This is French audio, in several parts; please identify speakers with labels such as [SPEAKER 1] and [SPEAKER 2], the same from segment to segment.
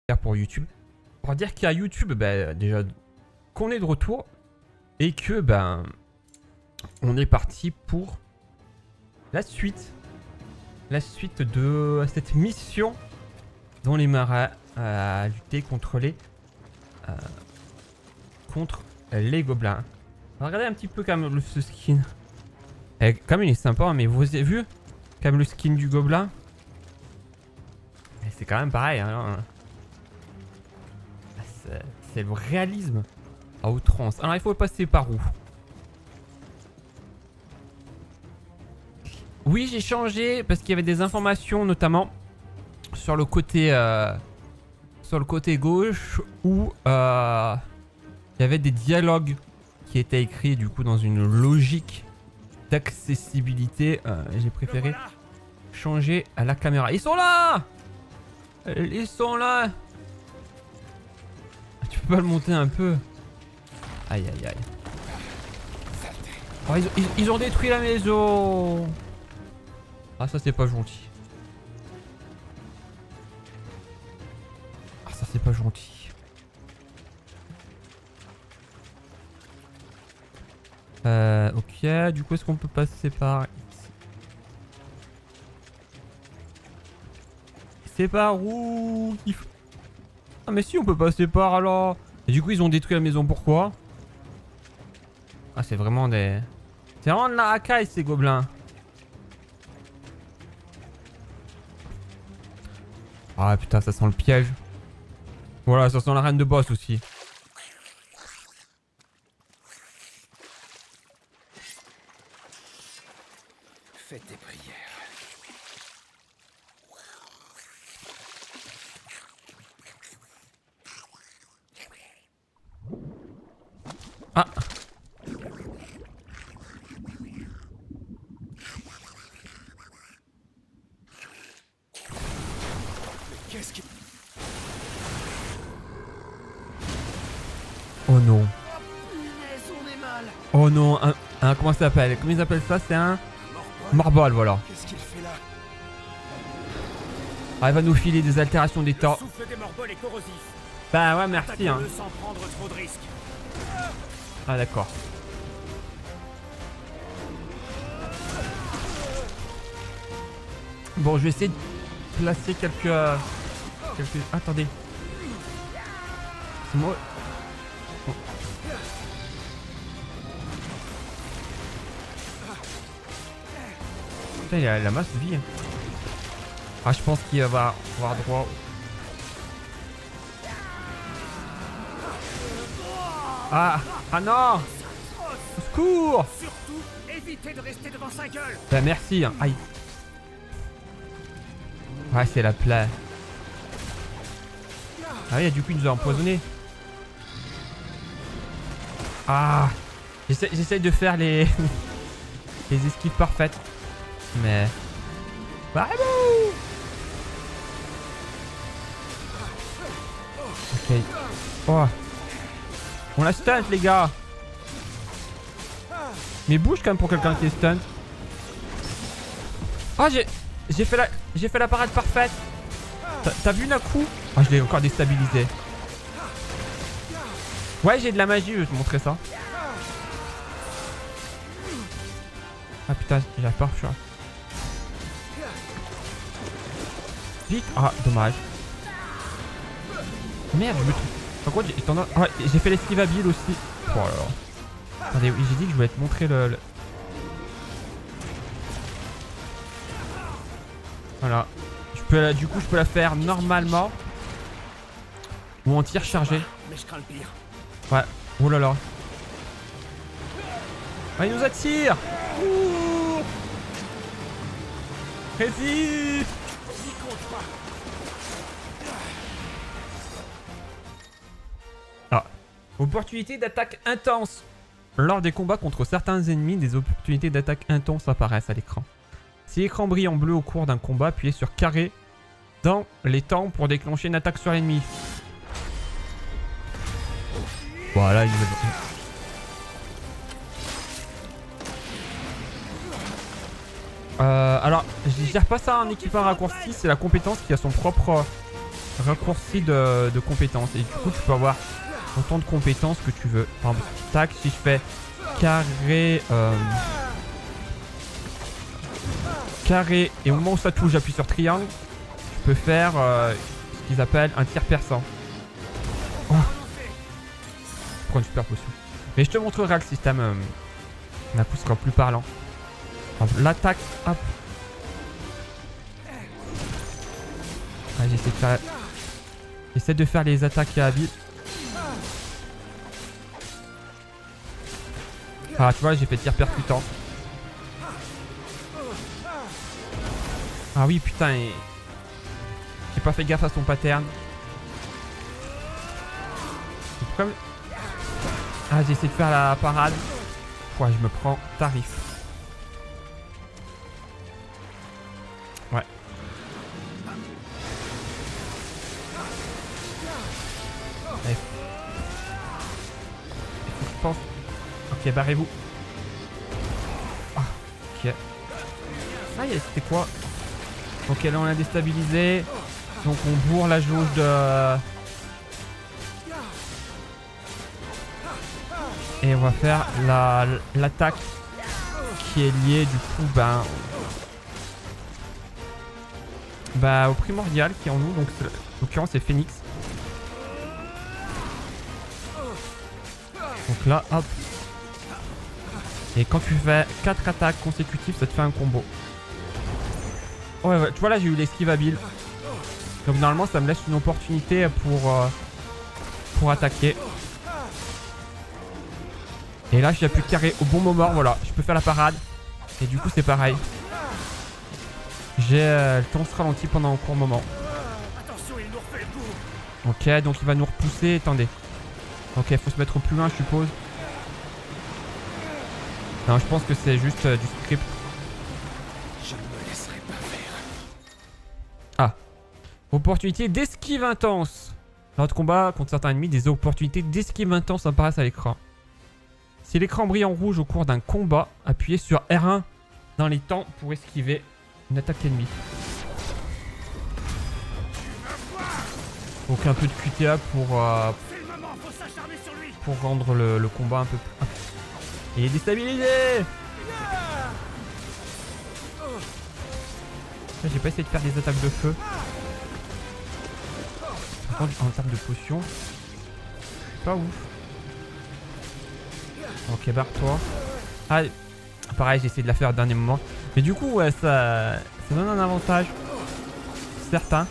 [SPEAKER 1] pour YouTube. Pour dire qu'à YouTube, bah, déjà qu'on est de retour et que ben on est parti pour la suite de cette mission dans les marais à lutter contre les gobelins. On va regarder un petit peu quand même ce skin. Et, comme il est sympa, hein, mais vous avez vu quand même le skin du gobelin. C'est quand même pareil. Hein. C'est le réalisme à outrance. Alors il faut passer par où? Oui, j'ai changé parce qu'il y avait des informations notamment sur le côté gauche où il y avait des dialogues qui étaient écrits du coup dans une logique d'accessibilité. J'ai préféré changer à la caméra. Ils sont là! Ils sont là! Tu peux pas le monter un peu? Aïe aïe aïe. Oh, ils ont détruit la maison! Ah, ça c'est pas gentil. Ah, ça c'est pas gentil. Ok, du coup est-ce qu'on peut passer par ici? C'est par où? Ah mais si, on peut passer par alors. Et du coup ils ont détruit la maison, pourquoi? Ah c'est vraiment des... C'est vraiment de la racaille ces gobelins. Ah putain, ça sent le piège. Voilà, ça sent la reine de boss aussi.
[SPEAKER 2] Fais tes prières.
[SPEAKER 1] Ah.
[SPEAKER 2] Qu'est-ce qui...
[SPEAKER 1] Oh non.
[SPEAKER 2] On est mal.
[SPEAKER 1] Oh non, comment ça s'appelle? Comment ils appellent ça? C'est un... Morbol, voilà.
[SPEAKER 2] Qu'est-ce qu'il fait là?
[SPEAKER 1] Ah, il va nous filer des altérations d'état.
[SPEAKER 2] Le souffle des morbols est corrosif.
[SPEAKER 1] Bah ouais, merci hein.
[SPEAKER 2] Attaquez-le sans prendre trop de risques.
[SPEAKER 1] Ah d'accord. Bon, je vais essayer de placer quelques... Attendez. C'est moi... Oh. Putain, il a la masse de vie. Ah, je pense qu'il va avoir droit... Ah! Ah non! Au secours!
[SPEAKER 2] Surtout, évitez de rester devant sa gueule.
[SPEAKER 1] Bah merci hein. Aïe. Ouais, c'est la plaie. Ah oui, du coup il nous a empoisonné. Ah! J'essaye de faire les... les esquives parfaites. Mais... Bah bon! Ok. Oh! On la stunt les gars. Mais bouge quand même pour quelqu'un qui est stunt. Oh j'ai fait la parade parfaite. T'as vu d'un coup? Oh je l'ai encore déstabilisé. Ouais j'ai de la magie, je vais te montrer ça. Ah putain j'arrive pas à refaire. Vite. Ah dommage. Merde je me trompe. Par contre j'ai fait l'esquive habile aussi. Oh là là. Attendez, j'ai dit que je voulais te montrer le... Voilà. Du coup je peux la faire normalement. Ou en tir chargé.
[SPEAKER 2] Mais je crains le pire.
[SPEAKER 1] Ouais. Oh là là. Ah, il nous attire. Ouh. Résiste. Ah. Opportunité d'attaque intense. Lors des combats contre certains ennemis, des opportunités d'attaque intenses apparaissent à l'écran. Si l'écran brille en bleu au cours d'un combat, appuyez sur carré dans les temps pour déclencher une attaque sur l'ennemi. Voilà, il alors, je gère pas ça en équipant raccourci, c'est la compétence qui a son propre raccourci de compétences. Et du coup, tu peux avoir autant de compétences que tu veux. Par exemple, tac, si je fais carré... carré, et au moment où ça touche, j'appuie sur triangle, je peux faire ce qu'ils appellent un tir perçant. Oh. Je prends une super potion. Mais je te montrerai le système. D'un coup, ce sera plus parlant. L'attaque, hop. Ah, j'essaie de faire les attaques habiles. Ah, tu vois, j'ai fait tir percutant. Ah oui, putain, j'ai pas fait gaffe à son pattern. Pourquoi... Ah, j'ai essayé de faire la parade. Ouais, je me prends tarif. Ouais. Allez. Je pense... Ok, barrez-vous. Ah, ok. Ah, c'était quoi? Ok, là on l'a déstabilisé. Donc on bourre la jauge de... Et on va faire l'attaque qui est liée du coup au primordial qui est en nous. Donc en l'occurrence c'est Phoenix. Donc là, hop. Et quand tu fais 4 attaques consécutives, ça te fait un combo. Ouais, tu vois là j'ai eu l'esquive habile. Donc normalement ça me laisse une opportunité pour attaquer. Et là j'appuie carré au bon moment, voilà, je peux faire la parade. Et du coup c'est pareil. J'ai le temps se ralentit pendant un court moment. Ok, donc il va nous repousser, attendez. Ok, faut se mettre au plus loin je suppose. Non, je pense que c'est juste du script.
[SPEAKER 2] Je ne me laisserai pas faire.
[SPEAKER 1] Ah. Opportunité d'esquive intense. Lors de combat contre certains ennemis, des opportunités d'esquive intense apparaissent à l'écran. Si l'écran brille en rouge au cours d'un combat, appuyez sur R1 dans les temps pour esquiver une attaque ennemie. Donc un peu de QTA pour rendre le combat un peu plus... Il est déstabilisé. J'ai pas essayé de faire des attaques de feu. Par contre, en termes de potions, c'est pas ouf. Ok, barre-toi. Ah, pareil, j'ai essayé de la faire au dernier moment. Mais du coup, ouais, ça donne un avantage. Certain.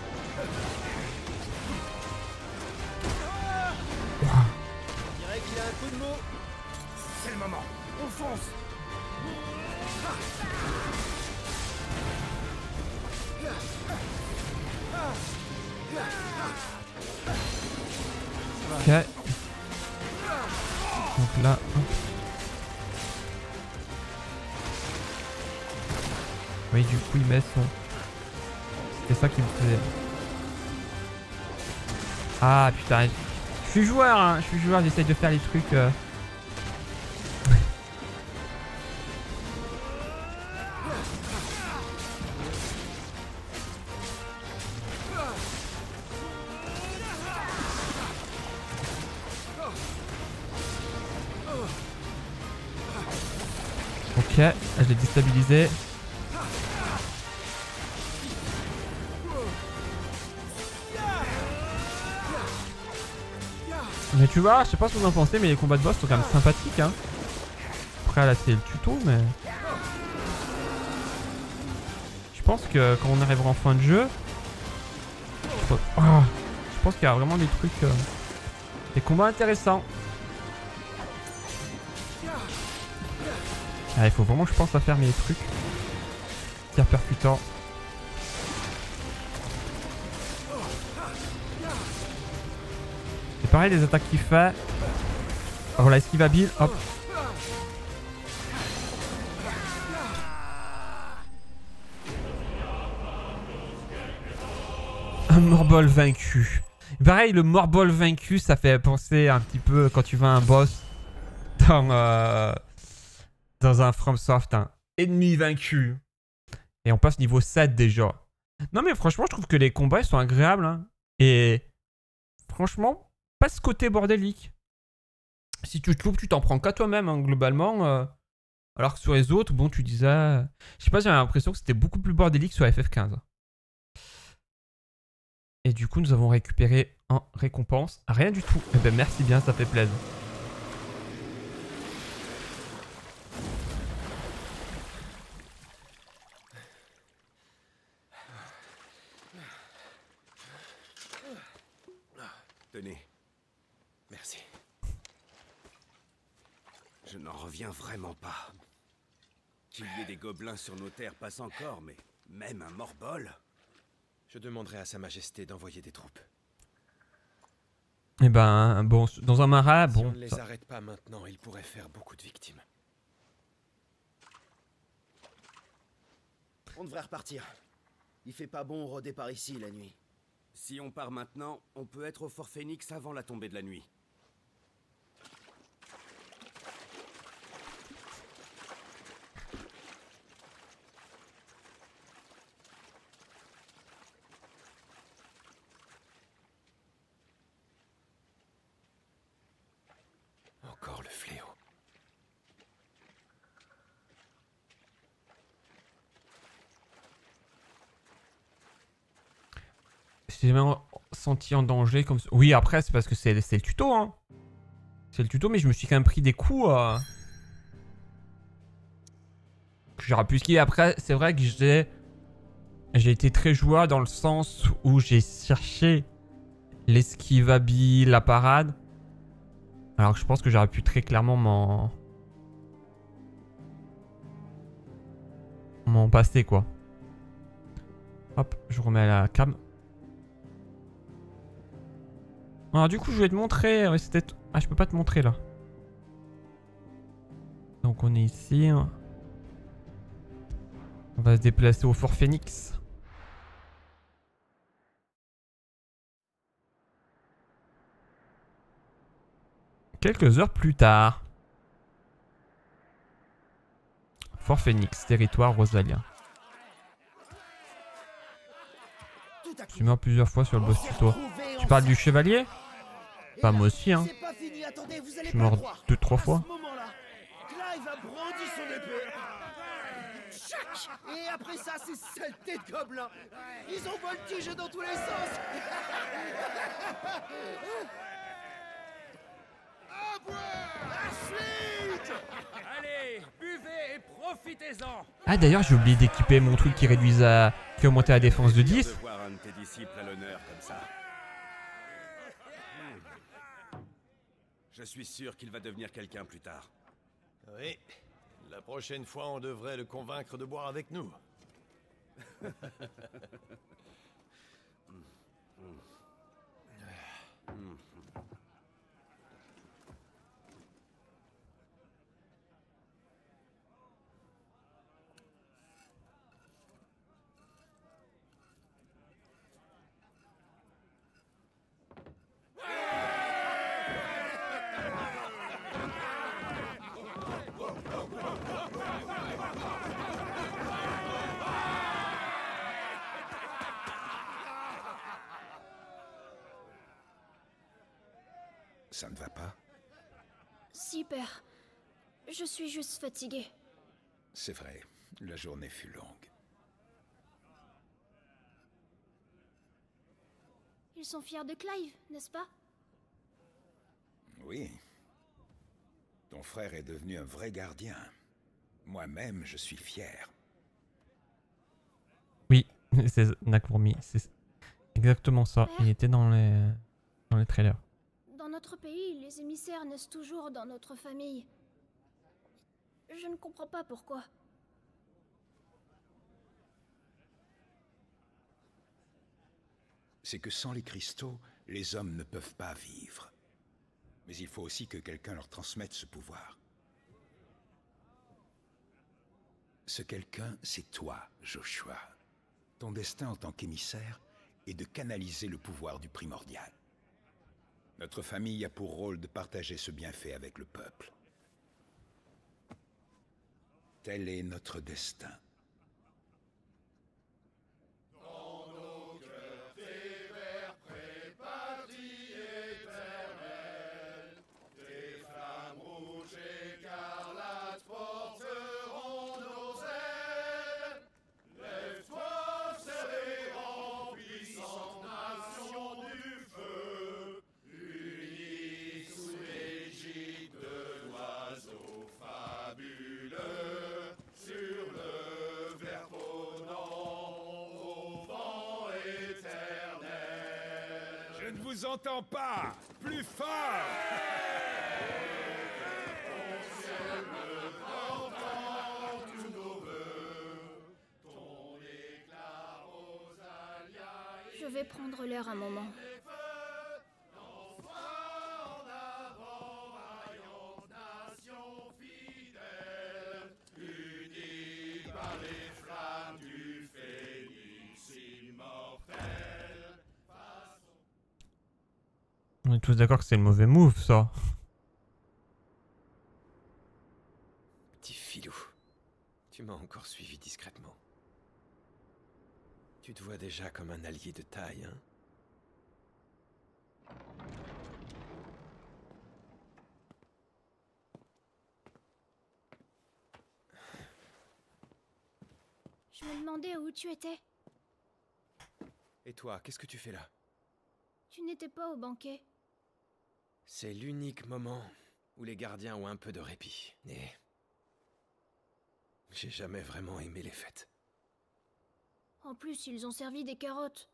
[SPEAKER 2] On dirait qu'il a un coup de mot. C'est le moment. On fonce.
[SPEAKER 1] Ok. Donc là, hop. Oui, du coup, il met son... C'était ça qui me faisait... Ah, putain. Je suis joueur, hein. Je suis joueur, j'essaye de faire les trucs... Ok, je l'ai déstabilisé. Mais tu vois, je sais pas ce que vous en pensez, mais les combats de boss sont quand même sympathiques, hein. Après là c'est le tuto, mais... Je pense que quand on arrivera en fin de jeu... Je pense qu'il y a vraiment des trucs... Des combats intéressants. Ah, il faut vraiment que je pense à faire mes trucs. Tir percutant. C'est pareil les attaques qu'il fait. Oh, voilà, esquive habile, hop. Un morbol vaincu. Pareil, le morbol vaincu, ça fait penser un petit peu quand tu vas à un boss dans un FromSoft, hein. Ennemi vaincu. Et on passe niveau 7 déjà. Non mais franchement, je trouve que les combats ils sont agréables, hein. Et franchement, pas ce côté bordélique. Si tu te loupes, tu t'en prends qu'à toi-même, hein, globalement. Alors que sur les autres, bon, tu disais... je sais pas, j'avais l'impression que c'était beaucoup plus bordélique sur FF15. Et du coup, nous avons récupéré en récompense rien du tout. Eh ben merci bien, ça fait plaisir.
[SPEAKER 2] Tenez. Merci. Je n'en reviens vraiment pas. Qu'il y ait des gobelins sur nos terres passe encore, mais même un morbol. Je demanderai à Sa Majesté d'envoyer des troupes.
[SPEAKER 1] Eh ben, bon, dans un marais,
[SPEAKER 2] Si on
[SPEAKER 1] bon...
[SPEAKER 2] ne les arrête pas maintenant, ils pourraient faire beaucoup de victimes.
[SPEAKER 3] On devrait repartir. Il fait pas bon rôder par ici la nuit.
[SPEAKER 2] Si on part maintenant, on peut être au Fort Phoenix avant la tombée de la nuit.
[SPEAKER 3] Encore le fléau.
[SPEAKER 1] J'ai même senti en danger comme... Oui, après, c'est parce que c'est le tuto, hein. C'est le tuto, mais je me suis quand même pris des coups... que j'aurais pu skier. Après, c'est vrai que j'ai été très joueur dans le sens où j'ai cherché l'esquive habile, la parade. Alors que je pense que j'aurais pu très clairement m'en passer, quoi. Hop, je remets la cam. Alors du coup, je vais te montrer... Ah, je peux pas te montrer, là. Donc on est ici. On va se déplacer au Fort Phoenix. Quelques heures plus tard. Fort Phoenix, territoire rosalien. Je suis mort plusieurs fois sur le boss tuto. Tu parles du chevalier? Pas moi aussi, hein. Je suis mort 2-3 fois.
[SPEAKER 3] Clive a brandi son épée. Tchac. Et après ça, ces saletés de gobelins. Ils ont voltigé dans tous les sens.
[SPEAKER 2] Allez, buvez et profitez-en.
[SPEAKER 1] Ah d'ailleurs, j'ai oublié d'équiper mon truc qui réduisait à... qui augmentait la défense de 10.
[SPEAKER 2] De voir un de tes disciples à l'honneur comme ça. Je suis sûr qu'il va devenir quelqu'un plus tard.
[SPEAKER 4] Oui. La prochaine fois, on devrait le convaincre de boire avec nous.
[SPEAKER 5] Ça ne va pas?
[SPEAKER 6] Si, père. Je suis juste fatiguée.
[SPEAKER 5] C'est vrai, la journée fut longue.
[SPEAKER 6] Ils sont fiers de Clive, n'est-ce pas?
[SPEAKER 5] Oui. Ton frère est devenu un vrai gardien. Moi-même, je suis fier.
[SPEAKER 1] Oui, c'est Nakourmi. C'est exactement ça.
[SPEAKER 6] Père?
[SPEAKER 1] Il était dans les trailers.
[SPEAKER 6] Dans notre pays, les émissaires naissent toujours dans notre famille. Je ne comprends pas pourquoi.
[SPEAKER 5] C'est que sans les cristaux, les hommes ne peuvent pas vivre. Mais il faut aussi que quelqu'un leur transmette ce pouvoir. Ce quelqu'un, c'est toi, Joshua. Ton destin en tant qu'émissaire est de canaliser le pouvoir du primordial. Notre famille a pour rôle de partager ce bienfait avec le peuple. Tel est notre destin. ne vous entends pas. Plus fort.
[SPEAKER 6] Je vais prendre l'air un moment.
[SPEAKER 1] On est tous d'accord que c'est le mauvais move, ça.
[SPEAKER 2] Petit filou, tu m'as encore suivi discrètement. Tu te vois déjà comme un allié de taille, hein?
[SPEAKER 6] Je me demandais où tu étais.
[SPEAKER 2] Et toi, qu'est-ce que tu fais là?
[SPEAKER 6] Tu n'étais pas au banquet.
[SPEAKER 2] C'est l'unique moment où les gardiens ont un peu de répit. Et j'ai jamais vraiment aimé les fêtes.
[SPEAKER 6] En plus, ils ont servi des carottes.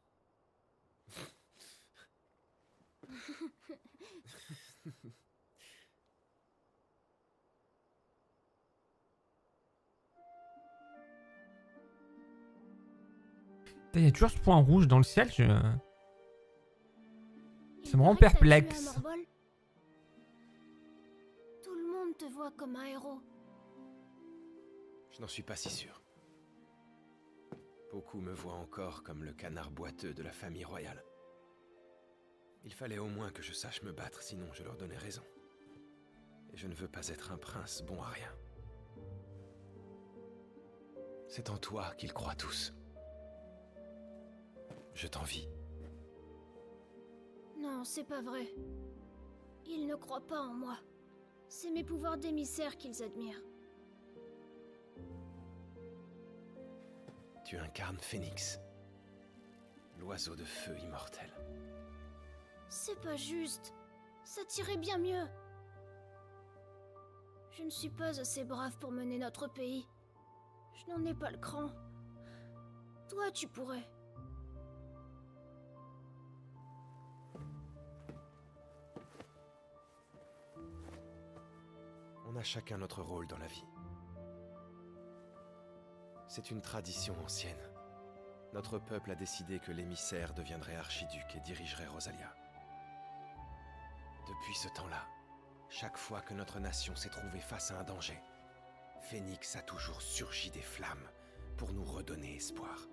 [SPEAKER 1] Il y a toujours ce point rouge dans le ciel.
[SPEAKER 6] Il
[SPEAKER 1] Ça me rend
[SPEAKER 6] paraît que t'as tué un
[SPEAKER 1] perplexe.
[SPEAKER 6] Morbol. Tout le monde te voit comme un héros.
[SPEAKER 2] Je n'en suis pas si sûr. Beaucoup me voient encore comme le canard boiteux de la famille royale. Il fallait au moins que je sache me battre, sinon je leur donnais raison. Et je ne veux pas être un prince bon à rien. C'est en toi qu'ils croient tous. Je t'envie.
[SPEAKER 6] Non, c'est pas vrai. Ils ne croient pas en moi. C'est mes pouvoirs d'émissaire qu'ils admirent.
[SPEAKER 2] Tu incarnes Phénix, l'oiseau de feu immortel.
[SPEAKER 6] C'est pas juste. Ça tirait bien mieux. Je ne suis pas assez brave pour mener notre pays. Je n'en ai pas le cran. Toi, tu pourrais.
[SPEAKER 2] On a chacun notre rôle dans la vie. C'est une tradition ancienne. Notre peuple a décidé que l'émissaire deviendrait archiduc et dirigerait Rosalia. Depuis ce temps-là, chaque fois que notre nation s'est trouvée face à un danger, Phénix a toujours surgi des flammes pour nous redonner espoir.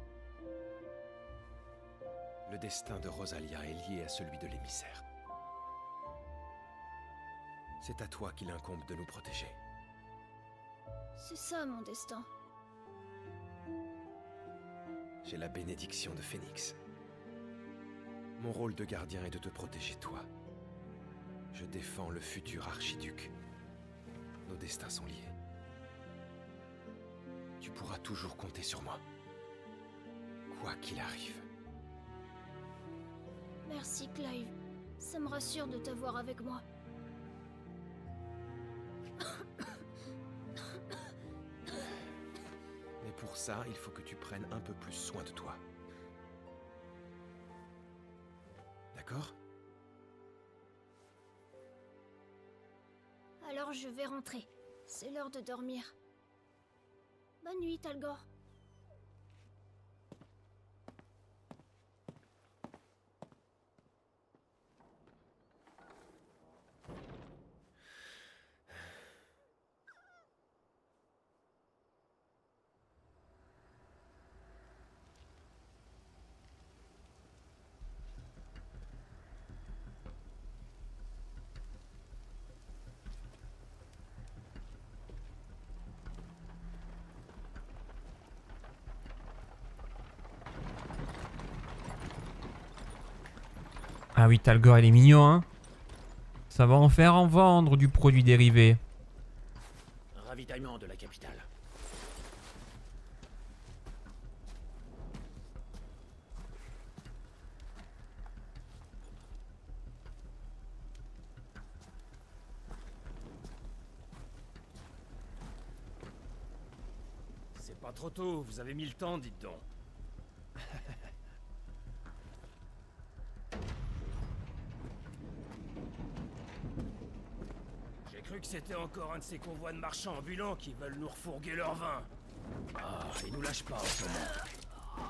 [SPEAKER 2] Le destin de Rosalia est lié à celui de l'émissaire. C'est à toi qu'il incombe de nous protéger.
[SPEAKER 6] C'est ça mon destin.
[SPEAKER 2] J'ai la bénédiction de Phénix. Mon rôle de gardien est de te protéger toi. Je défends le futur archiduc. Nos destins sont liés. Tu pourras toujours compter sur moi. Quoi qu'il arrive.
[SPEAKER 6] Merci Clive. Ça me rassure de t'avoir avec moi.
[SPEAKER 2] Mais pour ça, il faut que tu prennes un peu plus soin de toi. D'accord ?
[SPEAKER 6] Alors je vais rentrer. C'est l'heure de dormir. Bonne nuit, Talgor.
[SPEAKER 1] Ah oui, Talgor, il est mignon, hein. Ça va en faire en vendre du produit dérivé.
[SPEAKER 3] Ravitaillement de la capitale.
[SPEAKER 7] C'est pas trop tôt, vous avez mis le temps, dites donc. cru que c'était encore un de ces convois de marchands ambulants qui veulent nous refourguer leur vin. Ah, ils nous lâchent pas en ce moment.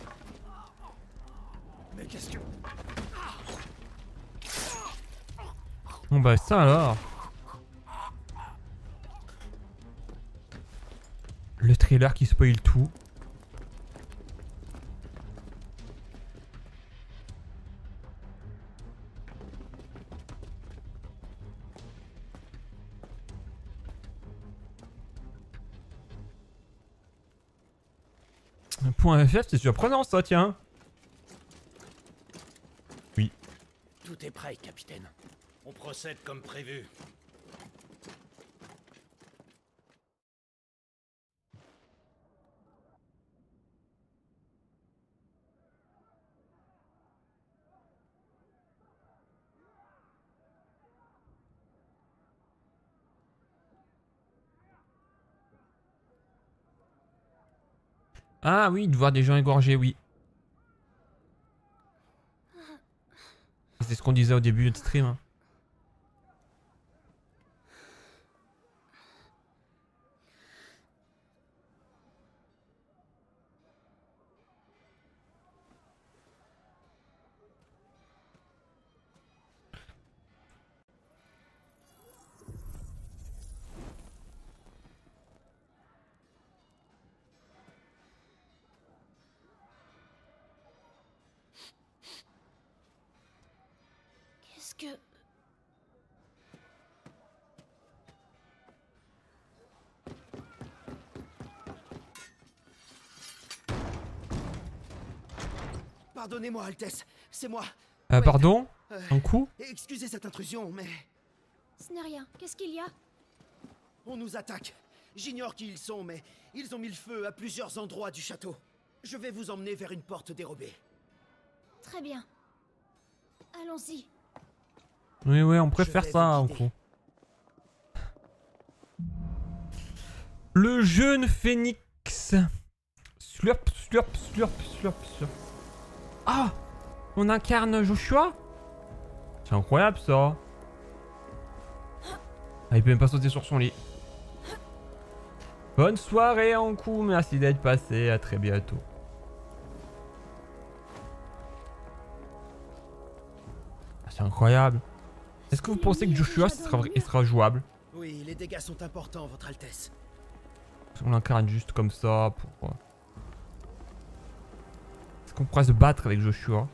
[SPEAKER 7] Mais qu'est-ce que...
[SPEAKER 1] Bon bah ça alors. Le trailer qui spoil tout. Point FF, c'est surprenant ça, tiens. Oui.
[SPEAKER 7] Tout est prêt, capitaine. On procède comme prévu.
[SPEAKER 1] Ah oui, de voir des gens égorgés, oui. C'est ce qu'on disait au début de stream. Hein.
[SPEAKER 6] Qu'est-ce que...
[SPEAKER 3] Pardonnez-moi, Altesse, c'est moi.
[SPEAKER 1] Pardon? Un coup?
[SPEAKER 3] Excusez cette intrusion, mais
[SPEAKER 6] Ce n'est rien. Qu'est-ce qu'il y a?
[SPEAKER 3] on nous attaque. J'ignore qui ils sont, mais ils ont mis le feu à plusieurs endroits du château. Je vais vous emmener vers une porte dérobée.
[SPEAKER 6] Très bien. Allons-y.
[SPEAKER 1] Oui, oui, on préfère
[SPEAKER 3] Je vais
[SPEAKER 1] ça,
[SPEAKER 3] vous
[SPEAKER 1] un
[SPEAKER 3] guider.
[SPEAKER 1] coup. Le jeune phénix. Slurp, slurp, slurp, slurp, slurp. Ah! On incarne Joshua? C'est incroyable ça. Ah, il peut même pas sauter sur son lit. Bonne soirée en coup, merci d'être passé, à très bientôt. Ah, c'est incroyable. Est-ce que vous pensez que Joshua il sera jouable?
[SPEAKER 3] Oui, les dégâts sont importants, Votre Altesse.
[SPEAKER 1] On l'incarne juste comme ça pour... Est-ce qu'on pourra se battre avec Joshua?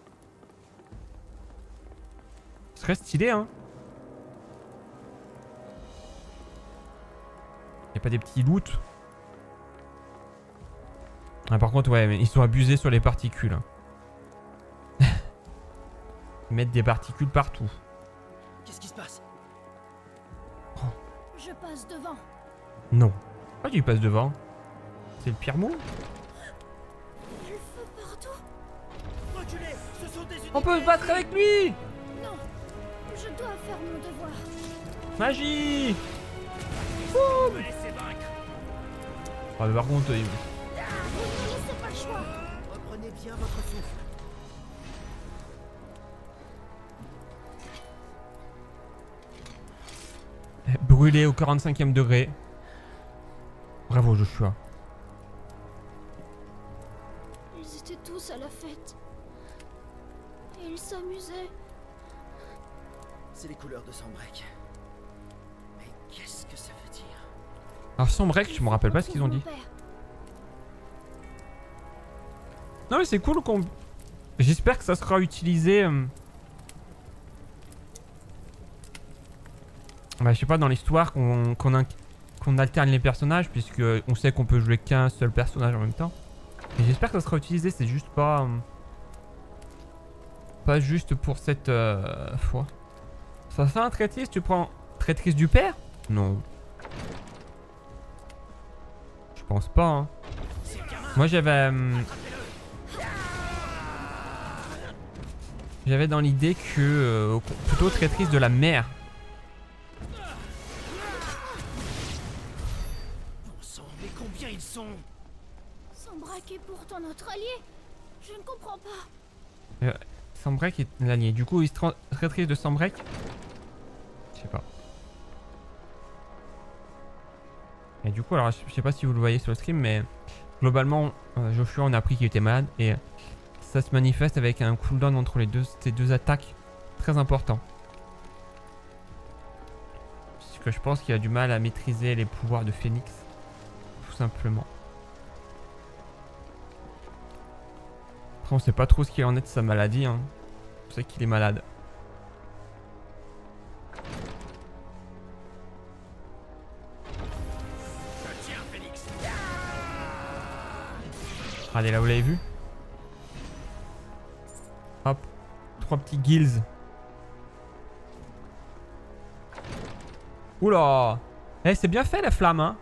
[SPEAKER 1] Ce serait stylé, hein. Y'a pas des petits loots? Ah, par contre, ouais, mais ils sont abusés sur les particules. Hein. Ils mettent des particules partout.
[SPEAKER 3] Qu'est-ce qui se passe?
[SPEAKER 6] Je passe devant.
[SPEAKER 1] Non. Pourquoi tu passes devant? C'est le pire mot?
[SPEAKER 6] Il y a le feu partout.
[SPEAKER 3] Reculez, ce sont des unités.
[SPEAKER 1] On peut se battre avec lui!
[SPEAKER 6] Non. Je dois faire mon devoir.
[SPEAKER 1] Magie!
[SPEAKER 7] Me laissez vaincre.
[SPEAKER 1] Ah, mais par contre,
[SPEAKER 6] Vous ne me laissez pas le choix.
[SPEAKER 3] Reprenez bien votre souffle.
[SPEAKER 1] brûlé au 45e degré. Bravo Joshua.
[SPEAKER 6] Ils étaient tous à la fête. Et ils s'amusaient.
[SPEAKER 3] C'est les couleurs de Sanbreak. Mais qu'est-ce que ça veut dire?
[SPEAKER 1] Alors sans break, je me rappelle pas ce qu'ils ont dit. Non mais c'est cool qu'on... J'espère que ça sera utilisé... Bah, je sais pas, dans l'histoire qu'on alterne les personnages, puisque on sait qu'on peut jouer qu'un seul personnage en même temps. Et j'espère que ça sera utilisé, c'est juste pas... pas juste pour cette fois. Ça fait un traîtrise, tu prends traîtrise du père? Non. Je pense pas, hein. Moi j'avais... j'avais dans l'idée que... plutôt traîtrise de la mère.
[SPEAKER 3] Bon sang, mais combien ils sont?
[SPEAKER 6] Sanbreak est pourtant notre allié. Je ne comprends pas.
[SPEAKER 1] Sanbreak est l'allié. Du coup, il se traîtrise de Sanbreak? Je sais pas. Et du coup, alors je sais pas si vous le voyez sur le stream, mais globalement, Joshua, on a appris qu'il était malade et ça se manifeste avec un cooldown entre ces deux attaques très important. Parce que je pense qu'il a du mal à maîtriser les pouvoirs de Phénix, tout simplement. Après, on sait pas trop ce qu'il en est de sa maladie, hein. On sait qu'il est malade. Allez, là vous l'avez vu. Hop, 3 petits gills. Oula. Eh, c'est bien fait la flamme, hein.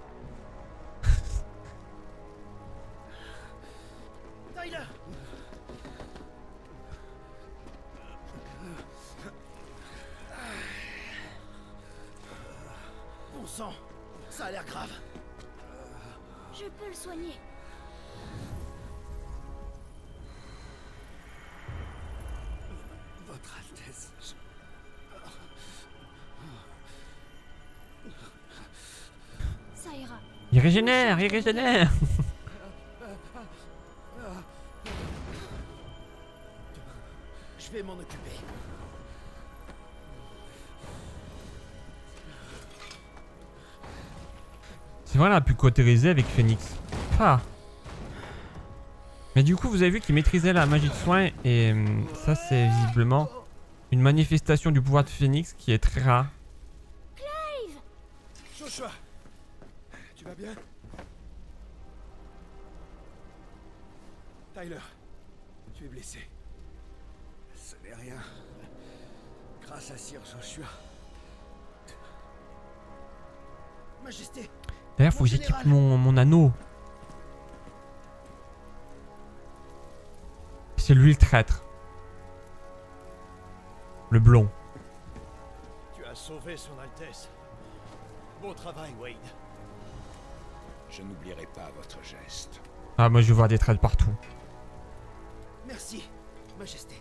[SPEAKER 3] Tyler! Bon sang, ça a l'air grave.
[SPEAKER 6] Je peux le soigner.
[SPEAKER 3] Votre Altesse,
[SPEAKER 6] Ça ira.
[SPEAKER 1] Il régénère, il régénère.
[SPEAKER 3] je vais m'en occuper.
[SPEAKER 1] C'est vrai, on a pu cautériser avec Phénix. Ah. Mais du coup, vous avez vu qu'il maîtrisait la magie de soin et ça, c'est visiblement une manifestation du pouvoir de Phénix qui est très rare.
[SPEAKER 3] Joshua, tu vas bien? Tyler, tu es blessé. Ce n'est rien. Grâce à Sir Joshua. Majesté.
[SPEAKER 1] D'ailleurs, faut que j'équipe mon anneau. C'est lui le traître. Le blond.
[SPEAKER 4] Tu as sauvé son Altesse. Beau travail, Wade.
[SPEAKER 5] Je n'oublierai pas votre geste.
[SPEAKER 1] Ah, moi je veux voir des traîtres partout.
[SPEAKER 3] Merci, Majesté.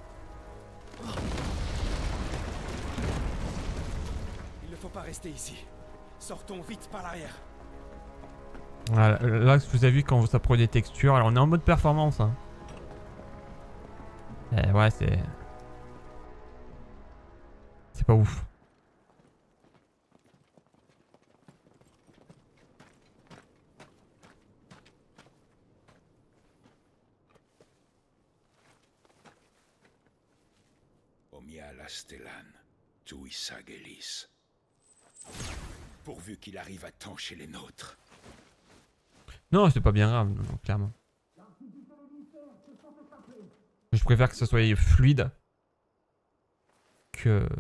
[SPEAKER 3] Il ne faut pas rester ici. Sortons vite par l'arrière.
[SPEAKER 1] Voilà, là, vous avez vu quand ça prend des textures. Alors, on est en mode performance. Hein. Ouais, c'est pas ouf.
[SPEAKER 5] Omia la Stellan, Tuissa Gelis. Pourvu qu'il arrive à temps chez les nôtres.
[SPEAKER 1] Non, c'est pas bien grave, non, clairement. Je préfère que ce soit fluide que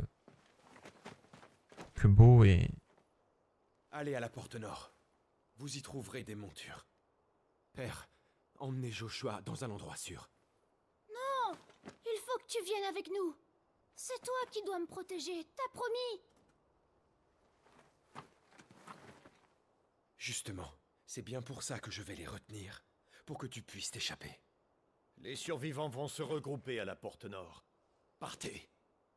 [SPEAKER 1] beau et...
[SPEAKER 2] Allez à la porte nord. Vous y trouverez des montures. Père, emmenez Joshua dans un endroit sûr.
[SPEAKER 6] Non! Il faut que tu viennes avec nous. C'est toi qui dois me protéger, t'as promis.
[SPEAKER 2] Justement, c'est bien pour ça que je vais les retenir. Pour que tu puisses t'échapper.
[SPEAKER 4] Les survivants vont se regrouper à la porte nord. Partez.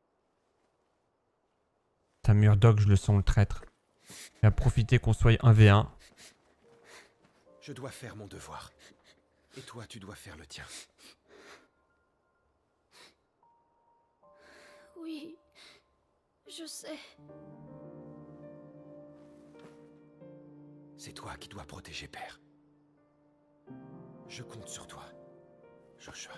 [SPEAKER 1] Ta Murdoch, je le sens le traître. Il a profité qu'on soit 1v1.
[SPEAKER 2] Je dois faire mon devoir. Et toi, tu dois faire le tien.
[SPEAKER 6] Oui, je sais.
[SPEAKER 2] C'est toi qui dois protéger Père. Je compte sur toi, Joshua.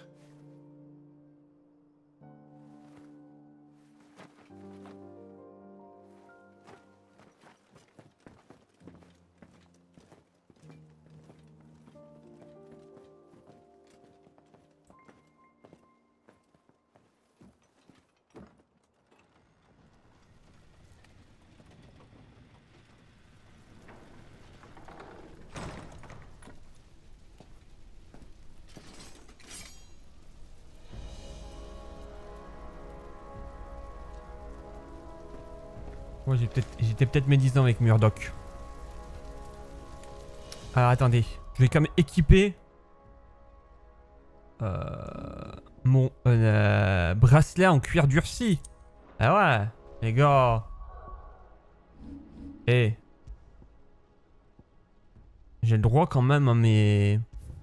[SPEAKER 1] Ouais, j'étais peut-être médisant avec Murdoch. Alors attendez, je vais quand même équiper mon bracelet en cuir durci. Ah ouais, les gars. Eh. J'ai le droit quand même à mes...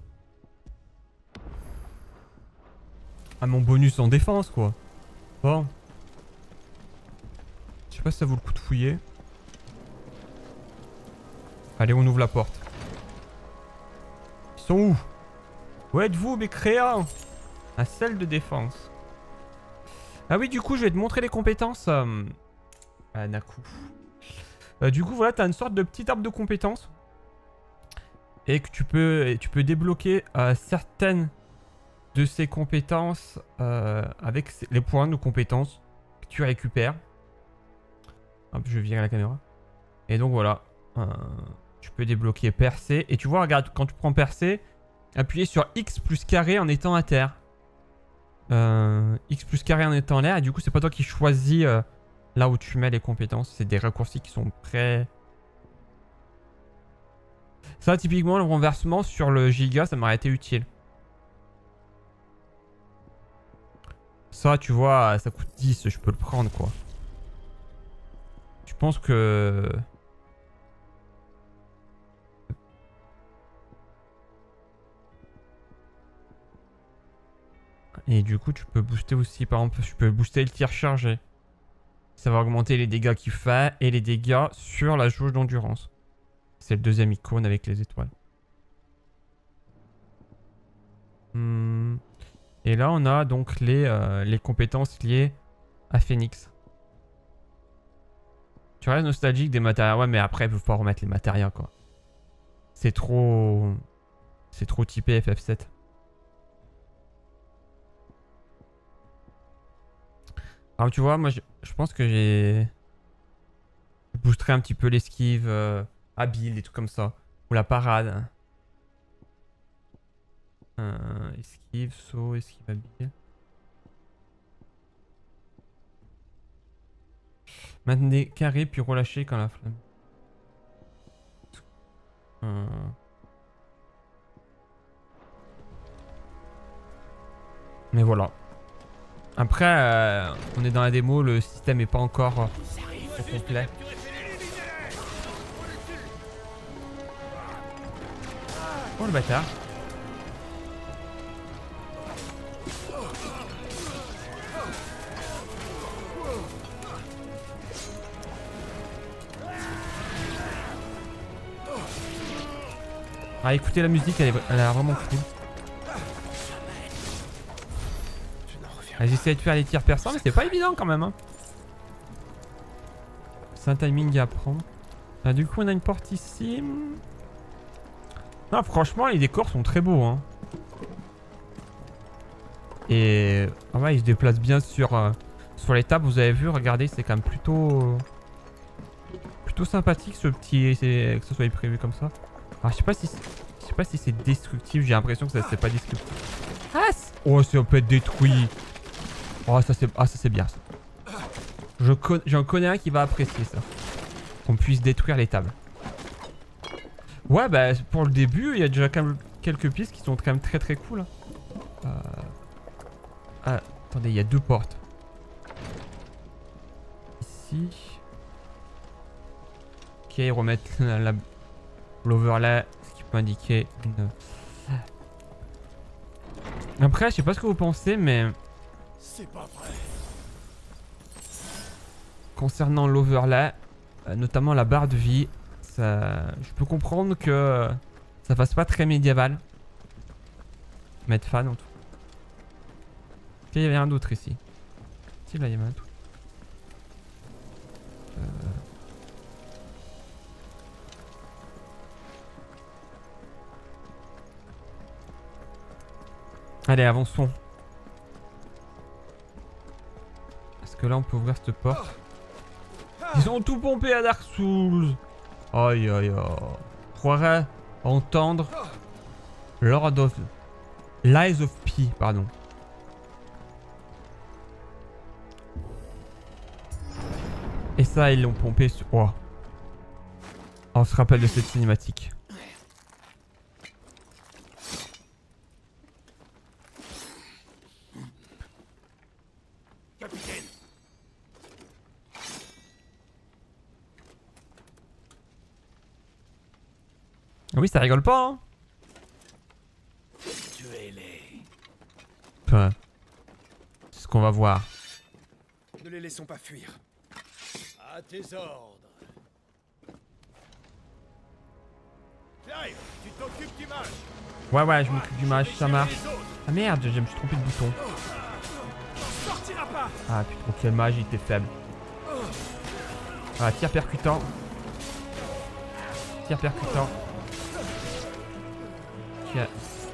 [SPEAKER 1] à mon bonus en défense, quoi. Bon. Je sais pas si ça vaut le coup de fouiller. Allez, on ouvre la porte. Ils sont où? Où êtes-vous, mes créants? À celle de défense. Ah oui, du coup, je vais te montrer les compétences. Ah, Naku. Du coup, voilà, t'as une sorte de petit arbre de compétences. Et que tu peux débloquer certaines de ces compétences avec les points de compétences que tu récupères. Hop, je vais virer la caméra. Et donc voilà. Tu peux débloquer percer. Et tu vois, regarde, quand tu prends percer, appuyer sur X plus carré en étant à terre. X plus carré en étant en l'air. Et du coup, c'est pas toi qui choisis là où tu mets les compétences. C'est des raccourcis qui sont prêts. Ça, typiquement, le renversement sur le giga, ça m'aurait été utile. Ça, tu vois, ça coûte 10, je peux le prendre, quoi. Je pense que... Et du coup, tu peux booster aussi, par exemple, tu peux booster le tir chargé. Ça va augmenter les dégâts qu'il fait et les dégâts sur la jauge d'endurance. C'est le deuxième icône avec les étoiles. Et là, on a donc les compétences liées à Phoenix. Tu restes nostalgique des matériaux. Ouais, mais après, il faut pas remettre les matériaux, quoi. C'est trop... C'est trop typé FF7. Alors, tu vois, moi, je pense que j'ai... Je boosterai un petit peu l'esquive, habile, des trucs comme ça. Ou la parade. Esquive, saut, esquive habile. Maintenez carré puis relâchez quand la flamme. Mais voilà. Après, on est dans la démo, le système est pas encore au complet. Oh le bâtard. Ah, écoutez la musique, elle a vraiment cool. J'essaie de faire les tirs perçants, mais c'est pas évident quand même. Hein. C'est un timing à prendre. Ah, du coup, on a une porte ici. Non, franchement, les décors sont très beaux. Hein. Et ah ouais, ils se déplacent bien sur les tables. Vous avez vu, regardez, c'est quand même plutôt sympathique ce petit, que ce soit prévu comme ça. Alors, je sais pas si c'est destructif. J'ai l'impression que ça c'est pas destructif. Ah, oh, ça peut être détruit. Oh, ça c'est bien ça. J'en connais un qui va apprécier ça. Qu'on puisse détruire les tables. Ouais, bah pour le début, il y a déjà quand même quelques pistes qui sont quand même très très cool. Ah, attendez, il y a deux portes. Ici. Ok, remettre l'overlay, ce qui peut indiquer une... Après, je sais pas ce que vous pensez, mais...
[SPEAKER 7] C'est pas vrai.
[SPEAKER 1] Concernant l'overlay, notamment la barre de vie, ça, je peux comprendre que ça fasse pas très médiéval. Mettre fan en tout. Ok, il y avait un d'autre ici. Si, là, il y avait un d'autre. Allez, avançons. Est-ce que là, on peut ouvrir cette porte? Ils ont tout pompé à Dark Souls. Aïe, aïe, aïe. Je croirais entendre Lord of... Lies of P, pardon. Et ça, ils l'ont pompé sur... Oh. On se rappelle de cette cinématique.
[SPEAKER 7] Capitaine.
[SPEAKER 1] Oui, ça rigole pas, hein.
[SPEAKER 7] Tuez-les.
[SPEAKER 1] Enfin, c'est ce qu'on va voir.
[SPEAKER 3] Ne les laissons pas fuir.
[SPEAKER 4] À tes ordres. Clive, tu t'occupes du mage.
[SPEAKER 1] Ouais, je m'occupe du mage, ça marche.
[SPEAKER 4] Les autres.
[SPEAKER 1] Ah merde, je me suis trompé de bouton.
[SPEAKER 3] Sortira pas.
[SPEAKER 1] Ah putain, ok, le mage il était faible. Ah, tir percutant. Tir percutant. Tiens.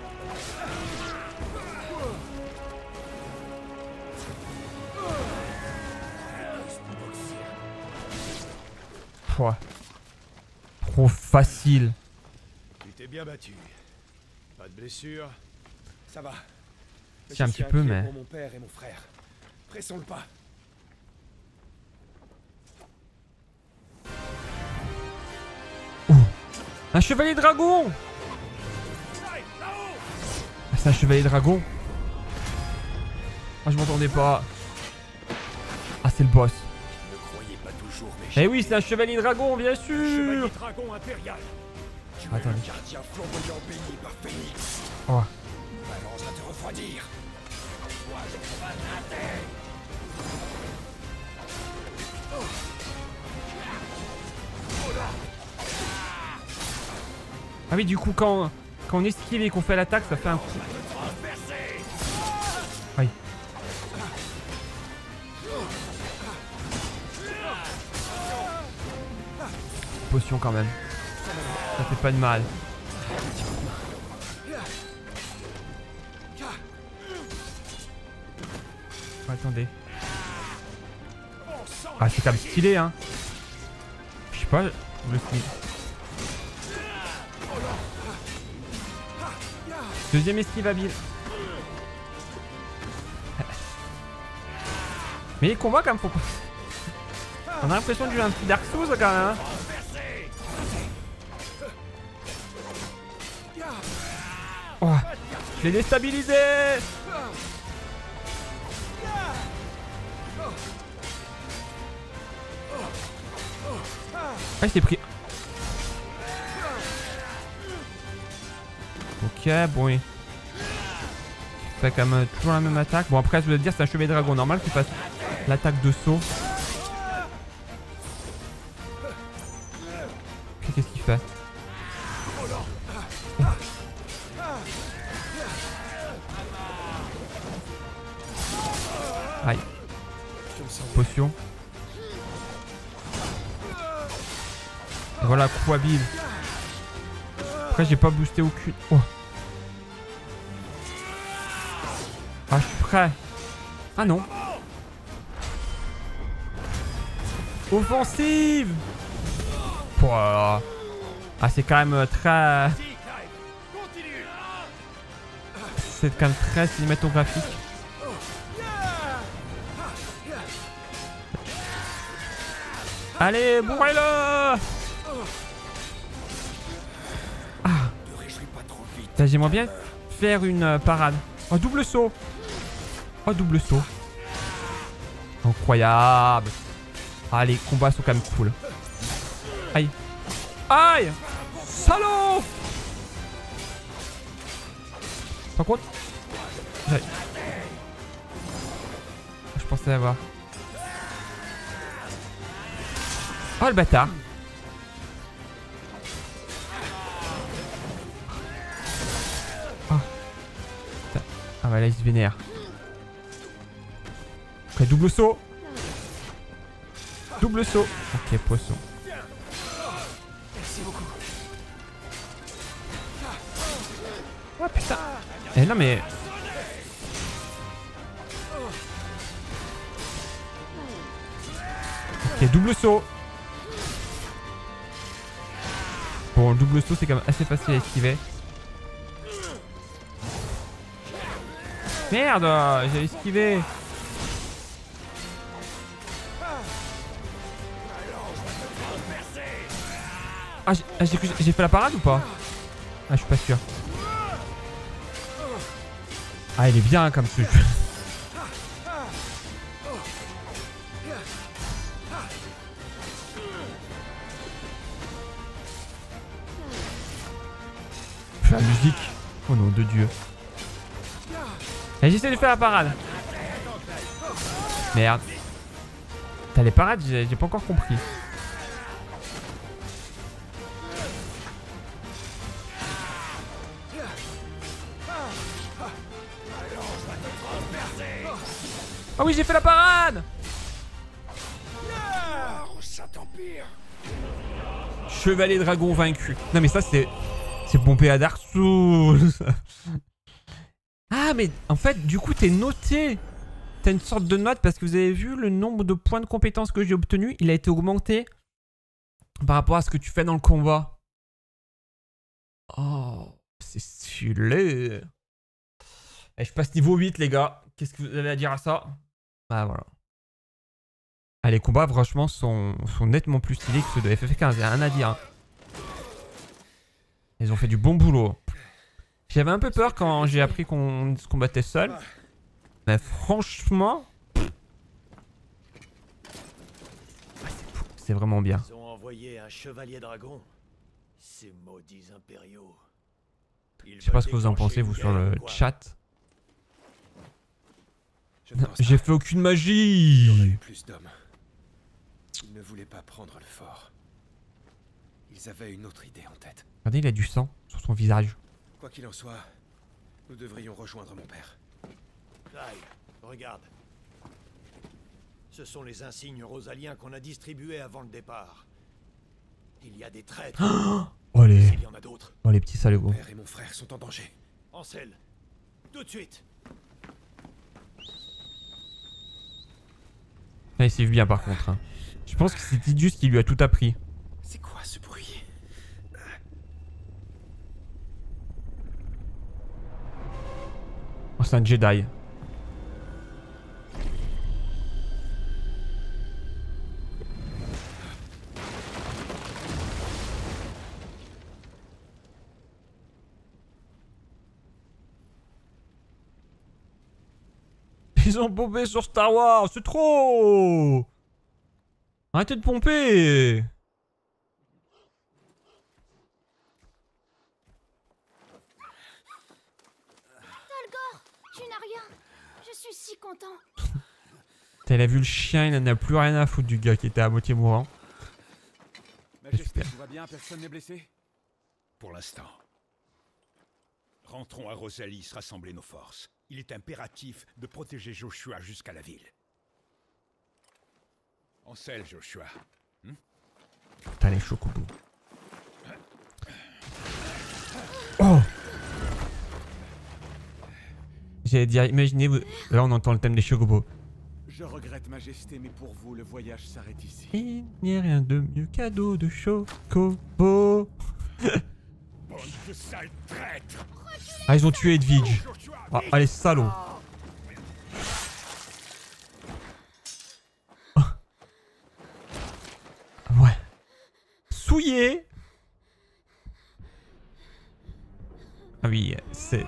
[SPEAKER 1] Pouah. Trop facile.
[SPEAKER 4] Tu t'es bien battu. Pas de blessure.
[SPEAKER 3] Ça va.
[SPEAKER 1] Si, un
[SPEAKER 3] je
[SPEAKER 1] petit
[SPEAKER 3] suis
[SPEAKER 1] peu,
[SPEAKER 3] inquiet
[SPEAKER 1] mais-
[SPEAKER 3] pour mon père et mon frère. Pressons le pas.
[SPEAKER 1] Un chevalier dragon. Ah, c'est un chevalier dragon. Ah, je m'entendais pas. Ah, c'est le boss.
[SPEAKER 7] Ne croyez pas toujours mes
[SPEAKER 1] Eh oui, c'est un chevalier dragon, bien sûr.
[SPEAKER 7] chevalier dragon impérial.
[SPEAKER 3] Tu
[SPEAKER 1] Attendez.
[SPEAKER 3] es le gardien flamboyant béni par Phénix.
[SPEAKER 1] Oh.
[SPEAKER 3] Balance à te refroidir.
[SPEAKER 1] Ah oui, du coup, quand on esquive et qu'on fait l'attaque, ça fait un coup. Aïe. Potion quand même. Ça fait pas de mal. Oh, attendez. Ah, c'est quand même stylé, hein. Je sais pas, le style. Deuxième esquive habile. Mais les combats quand même faut pas... On a l'impression de jouer un petit Dark Souls quand même, hein. Oh, je l'ai déstabilisé. Ah, il s'est pris. Ok, bon, il fait quand même toujours la même attaque. Bon, après, je veux dire, c'est un chevalier dragon normal qui fasse l'attaque de saut. Ok, qu'est-ce qu'il fait? Aïe. Potion. Et voilà, coup habile. Après, j'ai pas boosté aucune. Oh. Ah, je suis prêt. Ah non. Offensive. Pouah. Ah, c'est quand même très... C'est quand même très cinématographique. Allez, bourrez-le. Ah. Là, j'aimerais bien faire une parade. Oh, double saut. Oh, double saut. Incroyable. Ah, les combats sont quand même cool. Aïe. Aïe. Salaud. Par contre... Je pensais avoir... Oh, le bâtard. Oh. Putain. Ah bah là il se vénère. Ok, double saut. Double saut. Ok, poisson.
[SPEAKER 3] Merci beaucoup.
[SPEAKER 1] Oh putain. Eh non mais... Ok, double saut. Bon, le double saut c'est quand même assez facile à esquiver. Merde, j'ai esquivé. Ah, j'ai fait la parade ou pas? Ah, je suis pas sûr. Ah, il est bien comme ce jeu. La musique. Oh non, de Dieu. Et j'essaie de faire la parade. Merde. T'as les parades, j'ai pas encore compris. Ah oui, j'ai fait la parade! Chevalier dragon vaincu. Non mais ça c'est pompé à Dark Souls. Ah mais en fait du coup t'es noté. T'as une sorte de note parce que vous avez vu le nombre de points de compétences que j'ai obtenu. Il a été augmenté par rapport à ce que tu fais dans le combat. Oh, c'est stylé. Et je passe niveau 8 les gars. Qu'est-ce que vous avez à dire à ça? Bah voilà. Ah, les combats franchement sont nettement plus stylés que ceux de FF15, il n'y a rien à dire. Hein. Ils ont fait du bon boulot. J'avais un peu peur quand j'ai appris qu'on se combattait seul. Mais franchement... c'est vraiment bien.
[SPEAKER 4] Ils ont envoyé un chevalier dragon. Ces maudits impériaux.
[SPEAKER 1] Je sais pas ce que vous en pensez vous sur le chat. J'ai fait aucune magie.
[SPEAKER 2] Il y aurait eu plus d'hommes. Ils ne voulaient pas prendre le fort. Ils avaient une autre idée en tête.
[SPEAKER 1] Regardez, il a du sang sur son visage.
[SPEAKER 2] Quoi qu'il en soit, nous devrions rejoindre mon père.
[SPEAKER 4] Clive, regarde. Ce sont les insignes rosaliens qu'on a distribués avant le départ. Il y a des traîtres.
[SPEAKER 1] Oh les...
[SPEAKER 4] Il y en a d'autres.
[SPEAKER 1] Oh les petits salauds.
[SPEAKER 2] Mon père et mon frère sont en danger.
[SPEAKER 4] Ansel, tout de suite.
[SPEAKER 1] Ah, il s'est vu bien par contre. Hein. Je pense que c'est Tidus qui lui a tout appris.
[SPEAKER 2] C'est quoi ce bruit?
[SPEAKER 1] Oh, c'est un Jedi. Ils ont pompé sur Star Wars, c'est trop! Arrêtez de pomper!
[SPEAKER 6] Thalgor, tu n'as rien. Je suis si content.
[SPEAKER 1] T'as vu le chien, il en a plus rien à foutre du gars qui était à moitié mourant.
[SPEAKER 5] Majesté, tout va bien, personne n'est blessé? Pour l'instant. Rentrons à Rosalis, rassembler nos forces. Il est impératif de protéger Joshua jusqu'à la ville. Ansel, Joshua.
[SPEAKER 1] T'as les chocobos. Oh! J'allais dire, imaginez, là on entend le thème des chocobos.
[SPEAKER 8] Je regrette, Majesté, mais pour vous, le voyage s'arrête ici.
[SPEAKER 1] Il n'y a rien de mieux cadeau de chocobo.
[SPEAKER 5] Bande de sales traîtres!
[SPEAKER 1] Ah, ils ont tué Edwige. Ah, allez, salauds. Oh. Ouais. Souillé. Ah oui, c'est...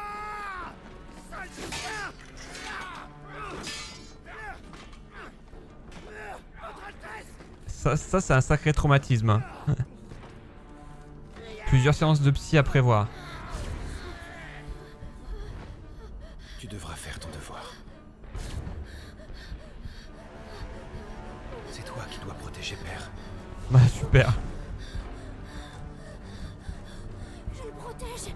[SPEAKER 1] Ça c'est un sacré traumatisme. Hein. Plusieurs séances de psy à prévoir.
[SPEAKER 2] Tu devras faire ton devoir. C'est toi qui dois protéger Père.
[SPEAKER 1] Bah super.
[SPEAKER 6] Je le protège.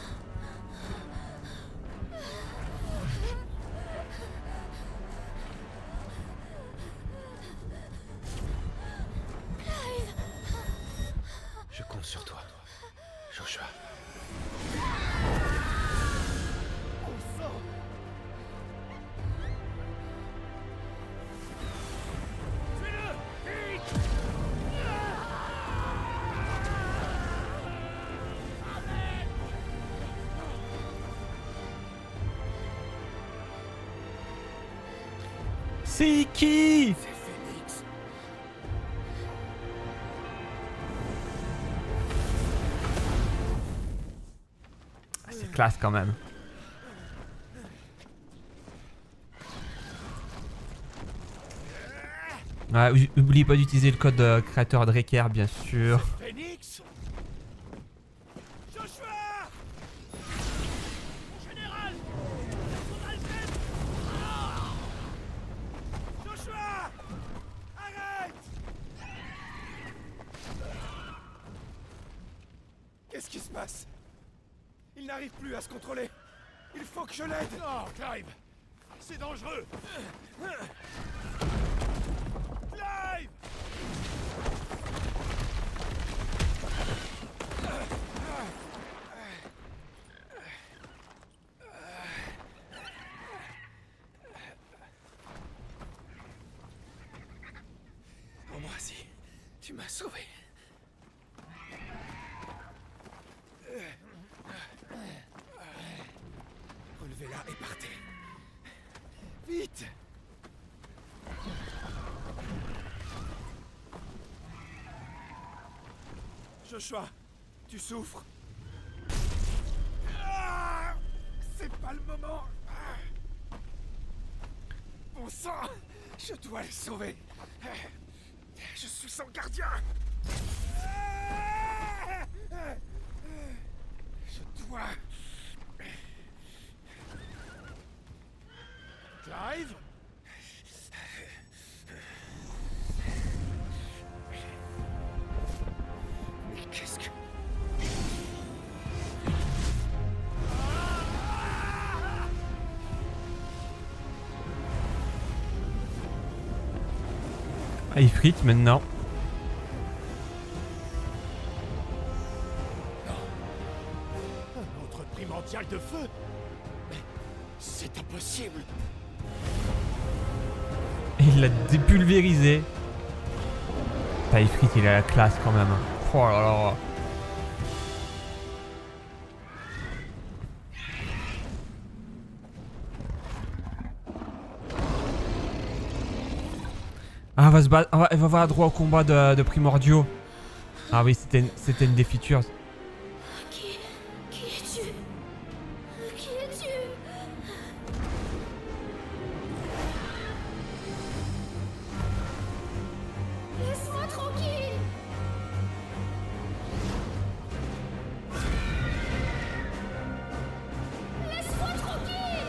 [SPEAKER 2] Je compte sur toi, Joshua.
[SPEAKER 1] C'est qui? C'est classe quand même. Ouais, n'oubliez pas d'utiliser le code créateur Drecker, bien sûr.
[SPEAKER 7] Phoenix? Joshua!
[SPEAKER 4] passe? Il n'arrive plus à se contrôler. Il faut que je l'aide.
[SPEAKER 7] Non, Clive! C'est dangereux!
[SPEAKER 4] Clive!
[SPEAKER 2] Ambroisie, tu m'as sauvé. Relevez-la et partez. Vite!
[SPEAKER 4] Joshua, tu souffres. Ah, c'est pas le moment. Ah. Bon sang, je dois le sauver. Je suis son gardien. Je dois... Clive? Mais qu'est-ce que...
[SPEAKER 1] Ah, il frite maintenant.
[SPEAKER 7] Un autre primordial de feu? Mais c'est impossible!
[SPEAKER 1] Il l'a dépulvérisé. Putain, il frite, il a la classe quand même. Oh là là. Ah, va se battre. Elle va avoir droit au combat de primordiaux. Ah oui, c'était une des features.
[SPEAKER 6] Qui es-tu? Qui es-tu? Laisse-moi tranquille! Laisse-moi tranquille!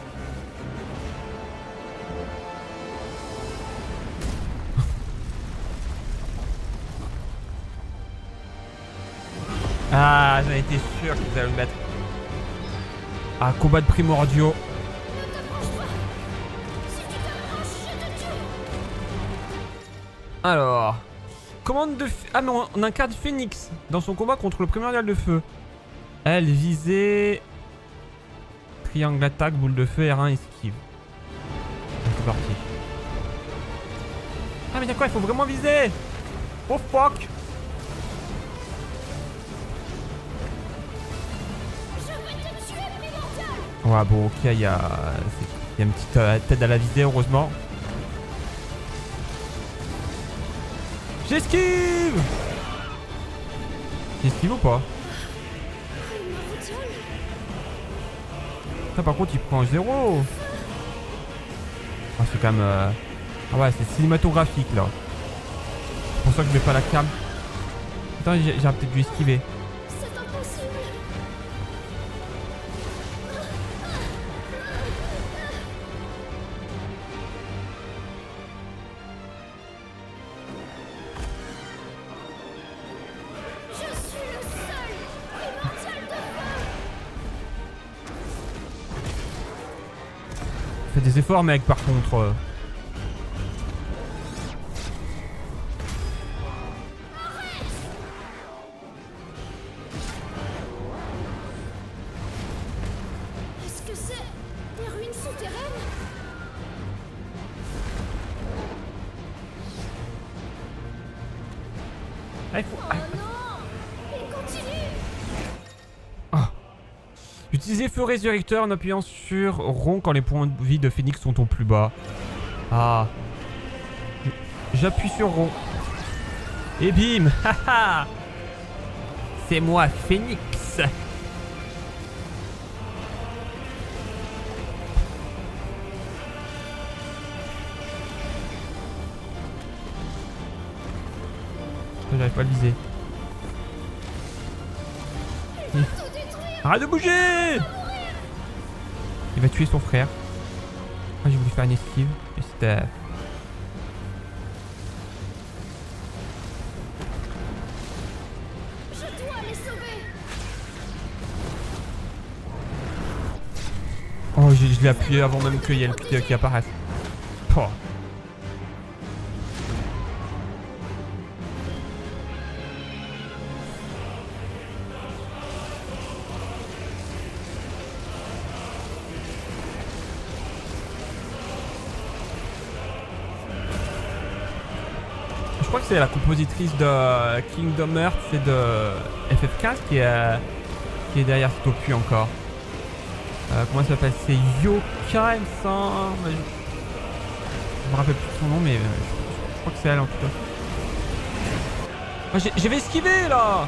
[SPEAKER 1] Ah, j'en étais sûr qu'ils allaient le mettre. Ah, combat de primordiaux.
[SPEAKER 6] Ne t'approche pas! Si tu t'approches, je te tue!
[SPEAKER 1] Alors, commande de... Ah mais on incarne Phoenix dans son combat contre le primordial de feu. Elle visait... Triangle attaque, boule de feu, R1, esquive. C'est parti. Ah mais y'a quoi, il faut vraiment viser. Oh fuck.
[SPEAKER 6] Je vais te tuer, primordial!
[SPEAKER 1] Ouais bon ok, il y a une petite tête à la visée heureusement. J'esquive. J'esquive ou pas?
[SPEAKER 6] Primordial?
[SPEAKER 1] Ça par contre il prend 0. Ah c'est quand même... Ah ouais c'est cinématographique là. C'est pour ça que je mets pas la cam. Attends j'ai peut-être dû esquiver.
[SPEAKER 6] C'est impossible! Je suis le seul primordial de feu!
[SPEAKER 1] Fais des efforts mec par contre.
[SPEAKER 6] Est-ce que c'est des ruines souterraines?
[SPEAKER 1] Ah, il faut...
[SPEAKER 6] Oh non! Il continue!
[SPEAKER 1] Utilisez feu résurrecteur en appuyant sur rond quand les points de vie de Phoenix sont au plus bas. Ah. J'appuie sur rond. Et bim. Haha. C'est moi Phoenix. J'arrive pas à le viser. Arrête de bouger! Il va tuer son frère. Ah, j'ai voulu faire une esquive. Et c'était...
[SPEAKER 6] Je dois les sauver!
[SPEAKER 1] Je l'ai appuyé avant même qu'il y ait le petit qui apparaisse. Oh. Je crois que c'est la compositrice de Kingdom Hearts et de FF15 qui est derrière cet opus encore. Comment ça s'appelle? C'est Yoka, il me semble. Je me rappelle plus de son nom, mais je crois que c'est elle en tout cas. Oh, je vais esquiver là.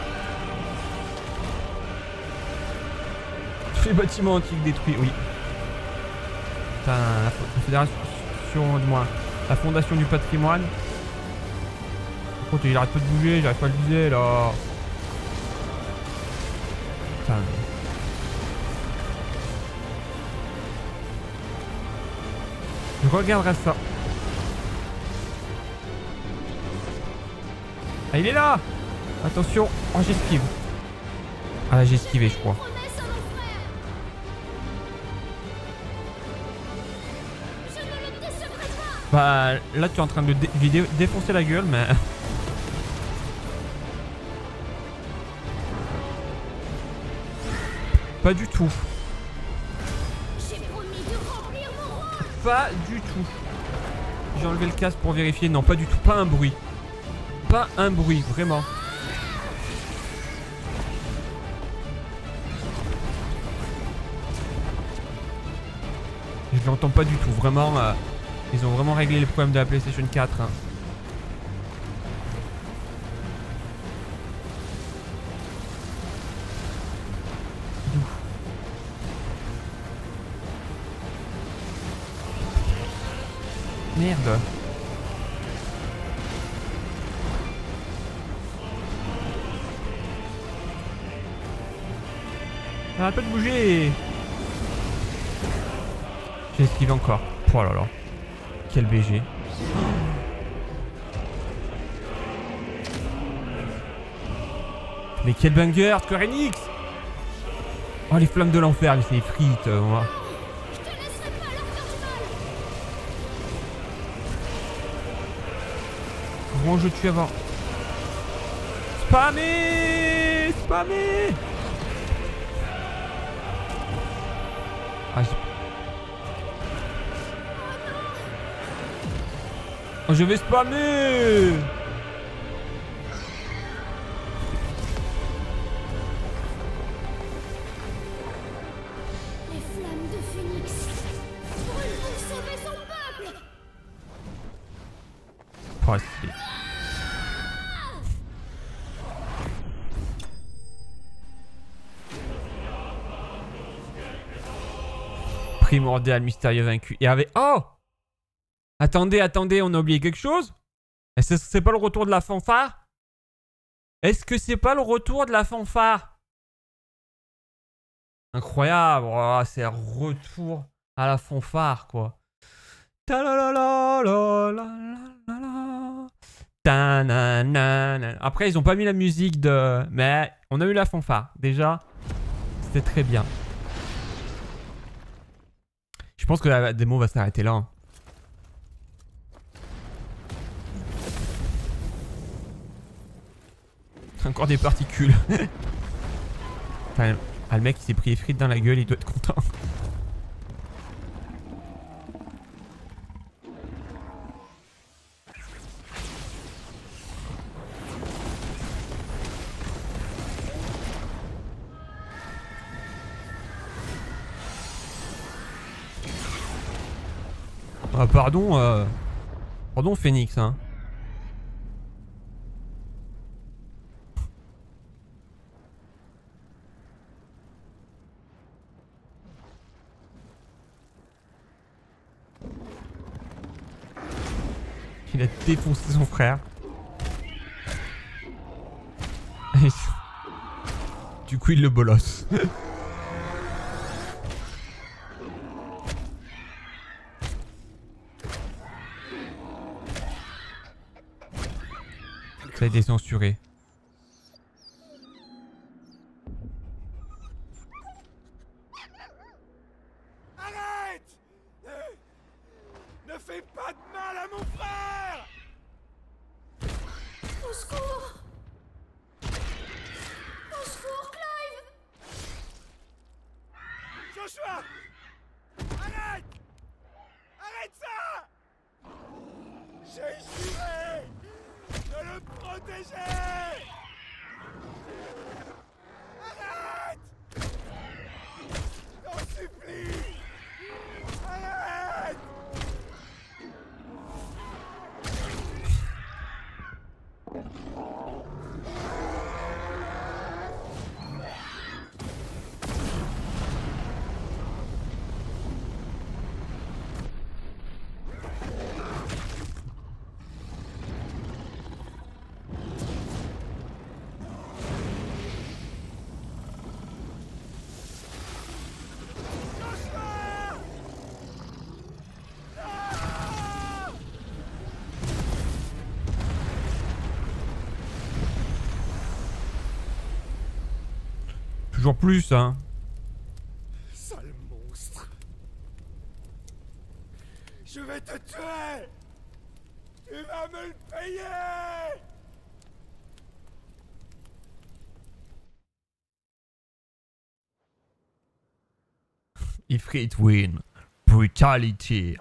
[SPEAKER 1] Tous les bâtiments antiques détruits, oui. Putain, la fédération, du moins, la fondation du patrimoine. Par contre, il arrête pas de bouger, j'arrive pas à le viser là. Putain. Je regarderai ça. Ah, il est là. Attention. Oh, j'esquive. Ah là, j'ai esquivé, je crois. Bah, là, tu es en train de lui défoncer la gueule, mais... Pas du tout. Pas du tout. J'ai enlevé le casque pour vérifier. Non, pas du tout. Pas un bruit. Pas un bruit, vraiment. Je l'entends pas du tout. Vraiment, ils ont vraiment réglé les problèmes de la PlayStation 4. Hein. Merde. Arrête pas de bouger. J'ai esquivé encore. Oh là là. Quel BG. Mais quel banger, Square Enix. Oh, les flammes de l'enfer, mais c'est les frites, moi. Comment je tue avant? Spammer! Spammer! Ah, oh, je vais spammer!
[SPEAKER 6] Les flammes de Phénix brûlent pour sauver son peuple.
[SPEAKER 1] Oh, c'est... Primordial, mystérieux vaincu. Et avec... Oh! Attendez, attendez, on a oublié quelque chose? Est-ce que c'est pas le retour de la fanfare? Est-ce que c'est pas le retour de la fanfare? Incroyable. Oh, c'est un retour à la fanfare, quoi. Après, ils ont pas mis la musique de... Mais on a eu la fanfare. Déjà, c'était très bien. Je pense que la démo va s'arrêter là. Hein. Encore des particules. Enfin, ah, le mec il s'est pris les frites dans la gueule, il doit être content. Ah, pardon, pardon Phoenix, hein. Il a défoncé son frère. Du coup, il le bolosse. Ça a été censuré.
[SPEAKER 4] J'ai juré de le protéger. Arrête! J'en supplie! Arrête!
[SPEAKER 1] Toujours plus, hein.
[SPEAKER 4] Sale monstre. Je vais te tuer. Tu vas me le payer.
[SPEAKER 1] Ifrit win. Brutality.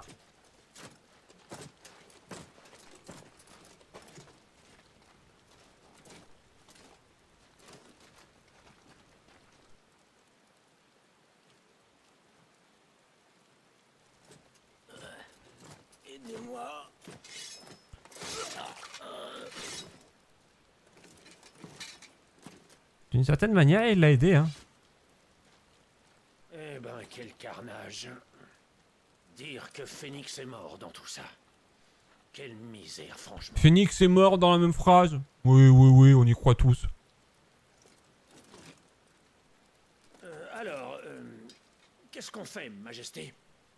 [SPEAKER 7] Aidez-moi.
[SPEAKER 1] D'une certaine manière, il l'a aidé, hein.
[SPEAKER 7] Eh ben, quel carnage. Dire que Phénix est mort dans tout ça. Quelle misère, franchement.
[SPEAKER 1] Phénix est mort dans la même phrase. Oui, oui, oui, on y croit tous.
[SPEAKER 7] Alors, qu'est-ce qu'on fait, Majesté?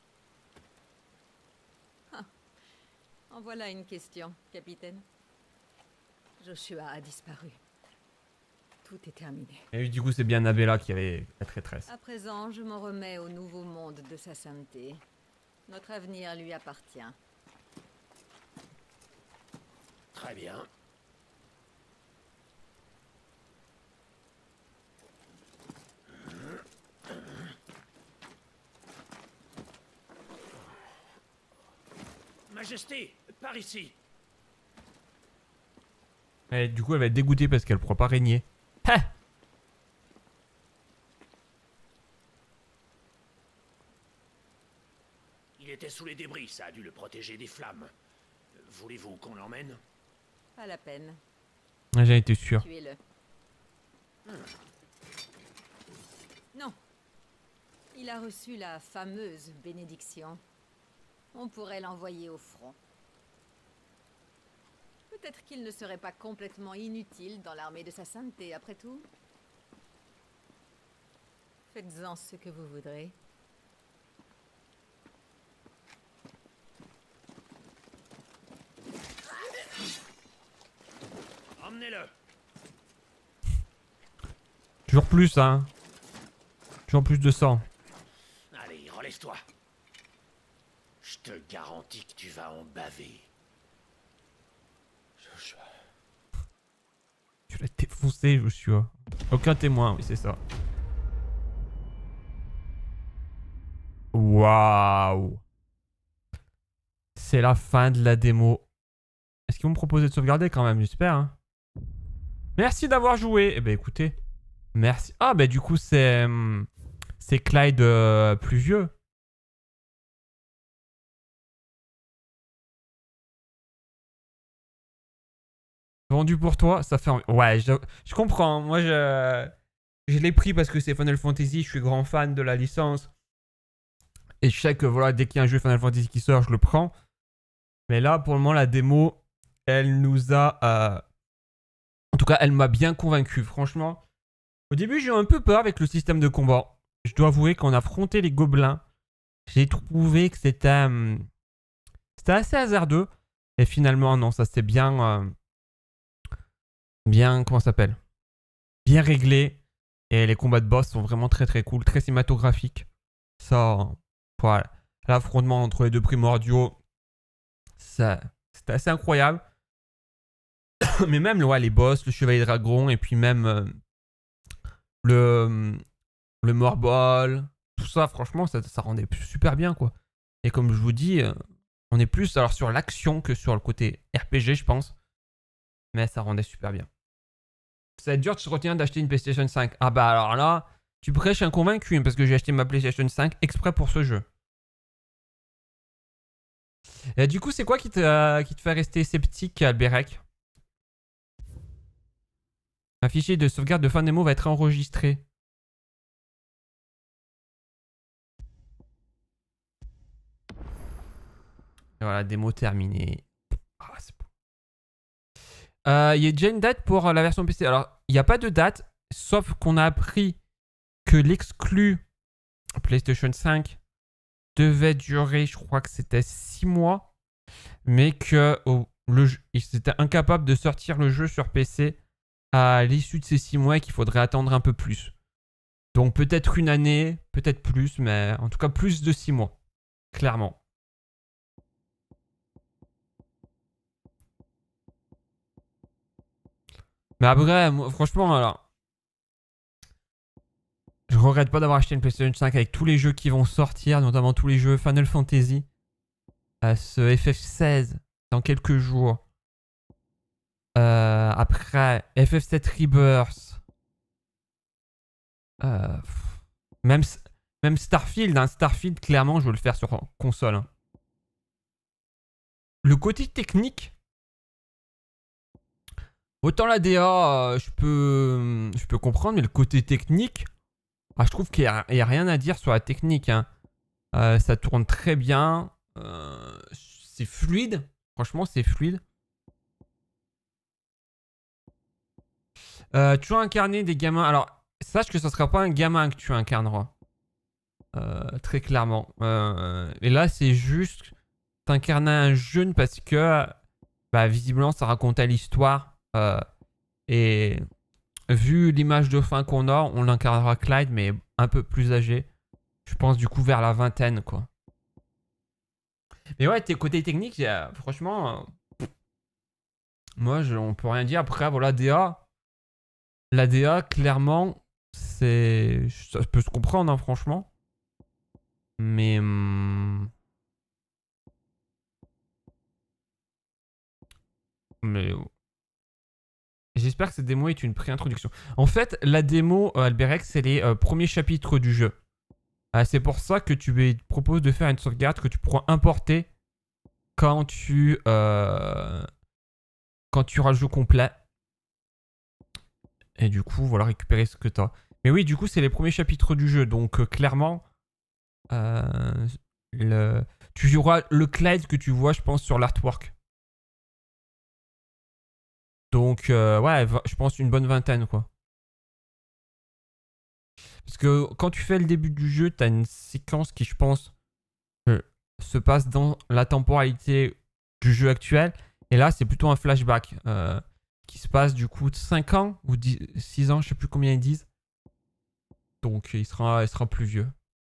[SPEAKER 9] En voilà une question, capitaine. Joshua a disparu. Tout est terminé.
[SPEAKER 1] Et du coup, c'est bien Nabella qui avait la traîtresse.
[SPEAKER 9] À présent, je m'en remets au nouveau monde de sa sainteté. Notre avenir lui appartient.
[SPEAKER 7] Très bien. Majesté, par ici.
[SPEAKER 1] Et du coup, elle va être dégoûtée parce qu'elle ne pourra pas régner. Ha!
[SPEAKER 7] Il était sous les débris, ça a dû le protéger des flammes. Voulez-vous qu'on l'emmène?
[SPEAKER 9] Pas la peine.
[SPEAKER 1] J'en étais sûr.
[SPEAKER 9] Tuez-le. Non. Il a reçu la fameuse bénédiction. On pourrait l'envoyer au front. Peut-être qu'il ne serait pas complètement inutile dans l'armée de sa sainteté, après tout. Faites-en ce que vous voudrez.
[SPEAKER 7] Emmenez-le.
[SPEAKER 1] Toujours plus, hein. Toujours plus de sang.
[SPEAKER 7] Allez, relève-toi. Je te garantis que tu vas en baver. Joshua.
[SPEAKER 1] Tu l'as défoncé, Joshua. Aucun témoin, oui, c'est ça. Waouh. C'est la fin de la démo. Est-ce qu'ils vont me proposer de sauvegarder quand même? J'espère, hein. Merci d'avoir joué. Eh ben écoutez. Merci. Ah ben du coup c'est Clyde plus vieux. Vendu pour toi, ça fait... Ouais, je comprends. Moi, je l'ai pris parce que c'est Final Fantasy. Je suis grand fan de la licence. Et je sais que voilà, dès qu'il y a un jeu Final Fantasy qui sort, je le prends. Mais là, pour le moment, la démo, elle nous a... En tout cas, elle m'a bien convaincu, franchement. Au début, j'ai eu un peu peur avec le système de combat. Je dois avouer qu'on affrontait les gobelins. J'ai trouvé que c'était assez hasardeux. Et finalement, non, ça s'est bien... comment ça s'appelle? Bien réglé. Et les combats de boss sont vraiment très très cool, très cinématographiques. Ça, voilà. L'affrontement entre les deux primordiaux, c'était assez incroyable. Mais même ouais, les boss, le chevalier dragon, et puis même le Morbol, tout ça, franchement, ça rendait super bien, quoi. Et comme je vous dis, On est plus alors sur l'action que sur le côté RPG, je pense. Mais ça rendait super bien. Ça va être dur de se retenir d'acheter une PlayStation 5. Ah bah alors là, tu prêches un convaincu, hein, parce que j'ai acheté ma PlayStation 5 exprès pour ce jeu. Et du coup, c'est quoi qui te fait rester sceptique, Alberec? Un fichier de sauvegarde de fin de démo va être enregistré. Et voilà, démo terminée. Ah, c'est beau. Il y a déjà une date pour la version PC. Alors, il n'y a pas de date, sauf qu'on a appris que l'exclu PlayStation 5 devait durer, je crois que c'était 6 mois, mais que ils étaient incapables de sortir le jeu sur PC à l'issue de ces 6 mois et qu'il faudrait attendre un peu plus. Donc peut-être une année, peut-être plus, mais en tout cas plus de 6 mois, clairement. Mais après, moi, franchement, alors, je regrette pas d'avoir acheté une PlayStation 5 avec tous les jeux qui vont sortir, notamment tous les jeux Final Fantasy. Ce FF16 dans quelques jours. Après, FF7 Rebirth. Même Starfield. Hein. Starfield, clairement, je veux le faire sur console. Hein. Le côté technique. Autant la DA, je peux comprendre, mais le côté technique, je trouve qu'il n'y a rien à dire sur la technique. Hein. Ça tourne très bien. C'est fluide. Franchement, c'est fluide. Tu as incarné des gamins. Alors, sache que ce ne sera pas un gamin que tu incarneras. Très clairement. Et là, c'est juste t'incarner un jeune parce que visiblement, ça racontait l'histoire. Et vu l'image de fin qu'on a, on l'incarnera Clyde, mais un peu plus âgé. Je pense du coup vers la vingtaine, quoi. Mais ouais, tes côtés techniques, franchement, moi, on peut rien dire. Après, voilà, la DA, clairement, ça peut se comprendre, hein, franchement. Mais j'espère que cette démo est une pré-introduction. En fait, la démo, Alberec, c'est les premiers chapitres du jeu. C'est pour ça que tu proposes de faire une sauvegarde que tu pourras importer quand tu auras le jeu complet. Et du coup, voilà, récupérer ce que tu as. Mais oui, du coup, c'est les premiers chapitres du jeu. Donc, clairement, tu joueras le Clyde que tu vois, je pense, sur l'artwork. Donc, ouais, je pense une bonne vingtaine, quoi. Parce que quand tu fais le début du jeu, tu as une séquence qui, je pense, se passe dans la temporalité du jeu actuel. Et là, c'est plutôt un flashback qui se passe du coup de 5 ans ou 6 ans, je sais plus combien ils disent. Donc, il sera plus vieux.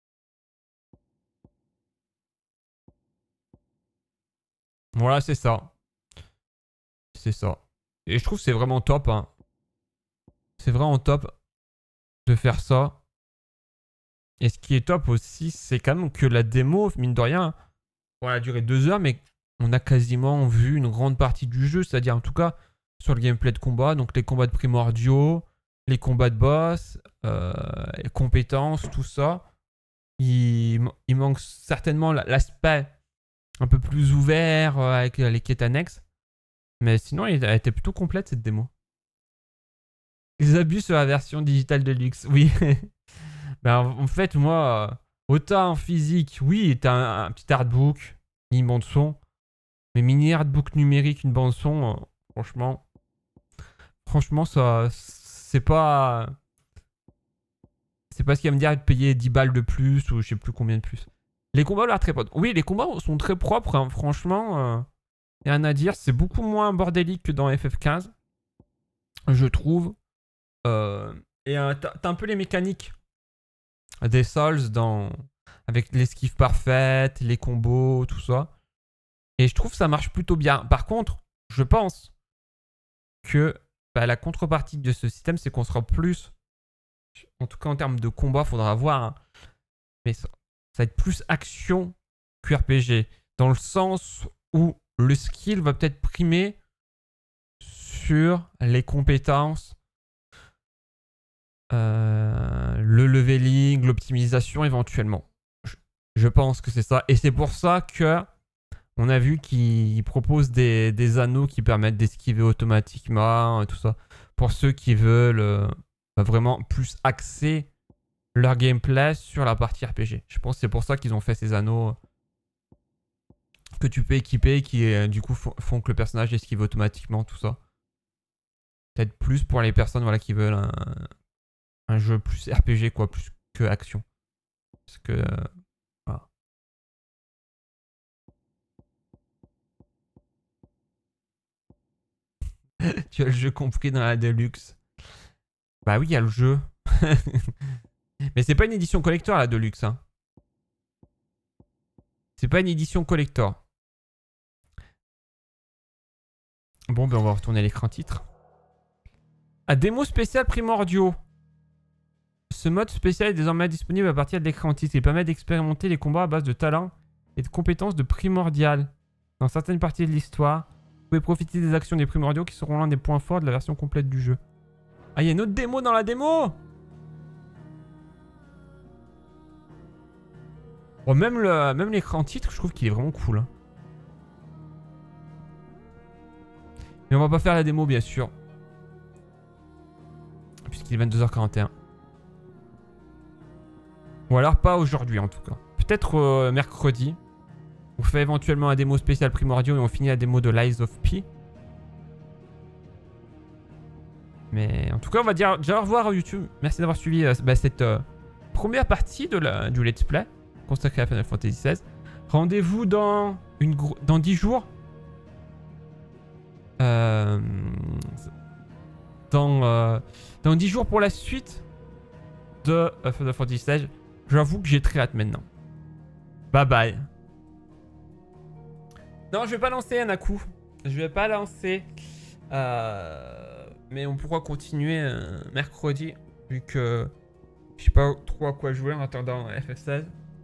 [SPEAKER 1] Voilà, c'est ça. C'est ça. Et je trouve que c'est vraiment top. Hein. C'est vraiment top de faire ça. Et ce qui est top aussi, c'est quand même que la démo, mine de rien, elle a duré 2 heures, mais on a quasiment vu une grande partie du jeu. C'est-à-dire, en tout cas, sur le gameplay de combat. Donc, les combats de primordiaux, les combats de boss, les compétences, tout ça. Il manque certainement l'aspect un peu plus ouvert avec les quêtes annexes. Mais sinon, elle était plutôt complète, cette démo. Ils abusent sur la version digitale de luxe. Oui. En fait, moi, autant en physique, oui, t'as un petit artbook, une bande son. Mais mini artbook numérique, une bande son, franchement, ça, c'est pas ce qu'il va me dire de payer 10 balles de plus ou je sais plus combien de plus. Les combats ont l'air très propres. Oui, les combats sont très propres, hein, franchement. Y a rien à dire, c'est beaucoup moins bordélique que dans FF15, je trouve. Et t'as un peu les mécaniques des Souls avec l'esquive parfaite, les combos, tout ça. Et je trouve que ça marche plutôt bien. Par contre, je pense que la contrepartie de ce système, c'est qu'on sera plus, en tout cas en termes de combat, faudra voir, hein, mais ça va être plus action que RPG. Dans le sens où le skill va peut-être primer sur les compétences, le leveling, l'optimisation éventuellement. Je pense que c'est ça. Et c'est pour ça que on a vu qu'ils proposent des anneaux qui permettent d'esquiver automatiquement, tout ça. Pour ceux qui veulent vraiment plus axer leur gameplay sur la partie RPG. Je pense que c'est pour ça qu'ils ont fait ces anneaux que tu peux équiper qui du coup font que le personnage esquive automatiquement, tout ça. Peut-être plus pour les personnes voilà, qui veulent un jeu plus RPG, quoi, plus que action. Parce que... voilà. Tu as le jeu compris dans la Deluxe. Bah oui, il y a le jeu. Mais c'est pas une édition collector, la Deluxe. Hein. C'est pas une édition collector. Bon, ben on va retourner à l'écran titre. À démo spécial primordiaux. Ce mode spécial est désormais disponible à partir de l'écran titre. Il permet d'expérimenter les combats à base de talent et de compétences de primordial. Dans certaines parties de l'histoire, vous pouvez profiter des actions des primordiaux qui seront l'un des points forts de la version complète du jeu. Ah, il y a une autre démo dans la démo! Bon, même l'écran titre, je trouve qu'il est vraiment cool. Hein. Mais on va pas faire la démo, bien sûr. Puisqu'il est 22h41. Ou alors pas aujourd'hui, en tout cas. Peut-être mercredi. On fait éventuellement un démo spécial primordiaux et on finit la démo de Lies of P. Mais en tout cas, on va dire déjà au revoir à YouTube. Merci d'avoir suivi cette première partie de du Let's Play consacrée à Final Fantasy XVI. Rendez-vous dans 10 jours. Dans 10 jours pour la suite de Final Fantasy XVI. J'avoue que j'ai très hâte maintenant. Bye bye. Non, je vais pas lancer un à coup. Je vais pas lancer. Mais on pourra continuer mercredi. Vu que je sais pas trop à quoi jouer en attendant FF16.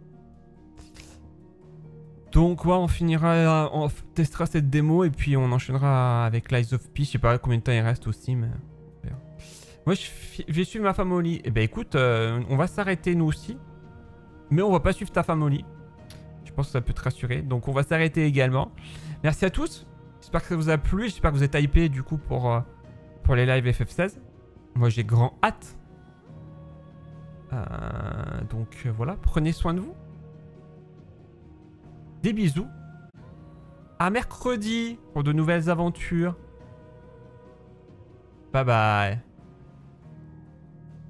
[SPEAKER 1] Donc ouais, on finira, on testera cette démo et puis on enchaînera avec Lies of P. Je sais pas combien de temps il reste aussi, mais... Moi, je vais suivre ma femme au lit. Eh ben écoute, on va s'arrêter nous aussi. Mais on va pas suivre ta femme au lit. Je pense que ça peut te rassurer. Donc on va s'arrêter également. Merci à tous. J'espère que ça vous a plu. J'espère que vous êtes hypés du coup pour les lives FF16. Moi j'ai grand hâte. Donc voilà, prenez soin de vous. Des bisous. À mercredi pour de nouvelles aventures. Bye bye.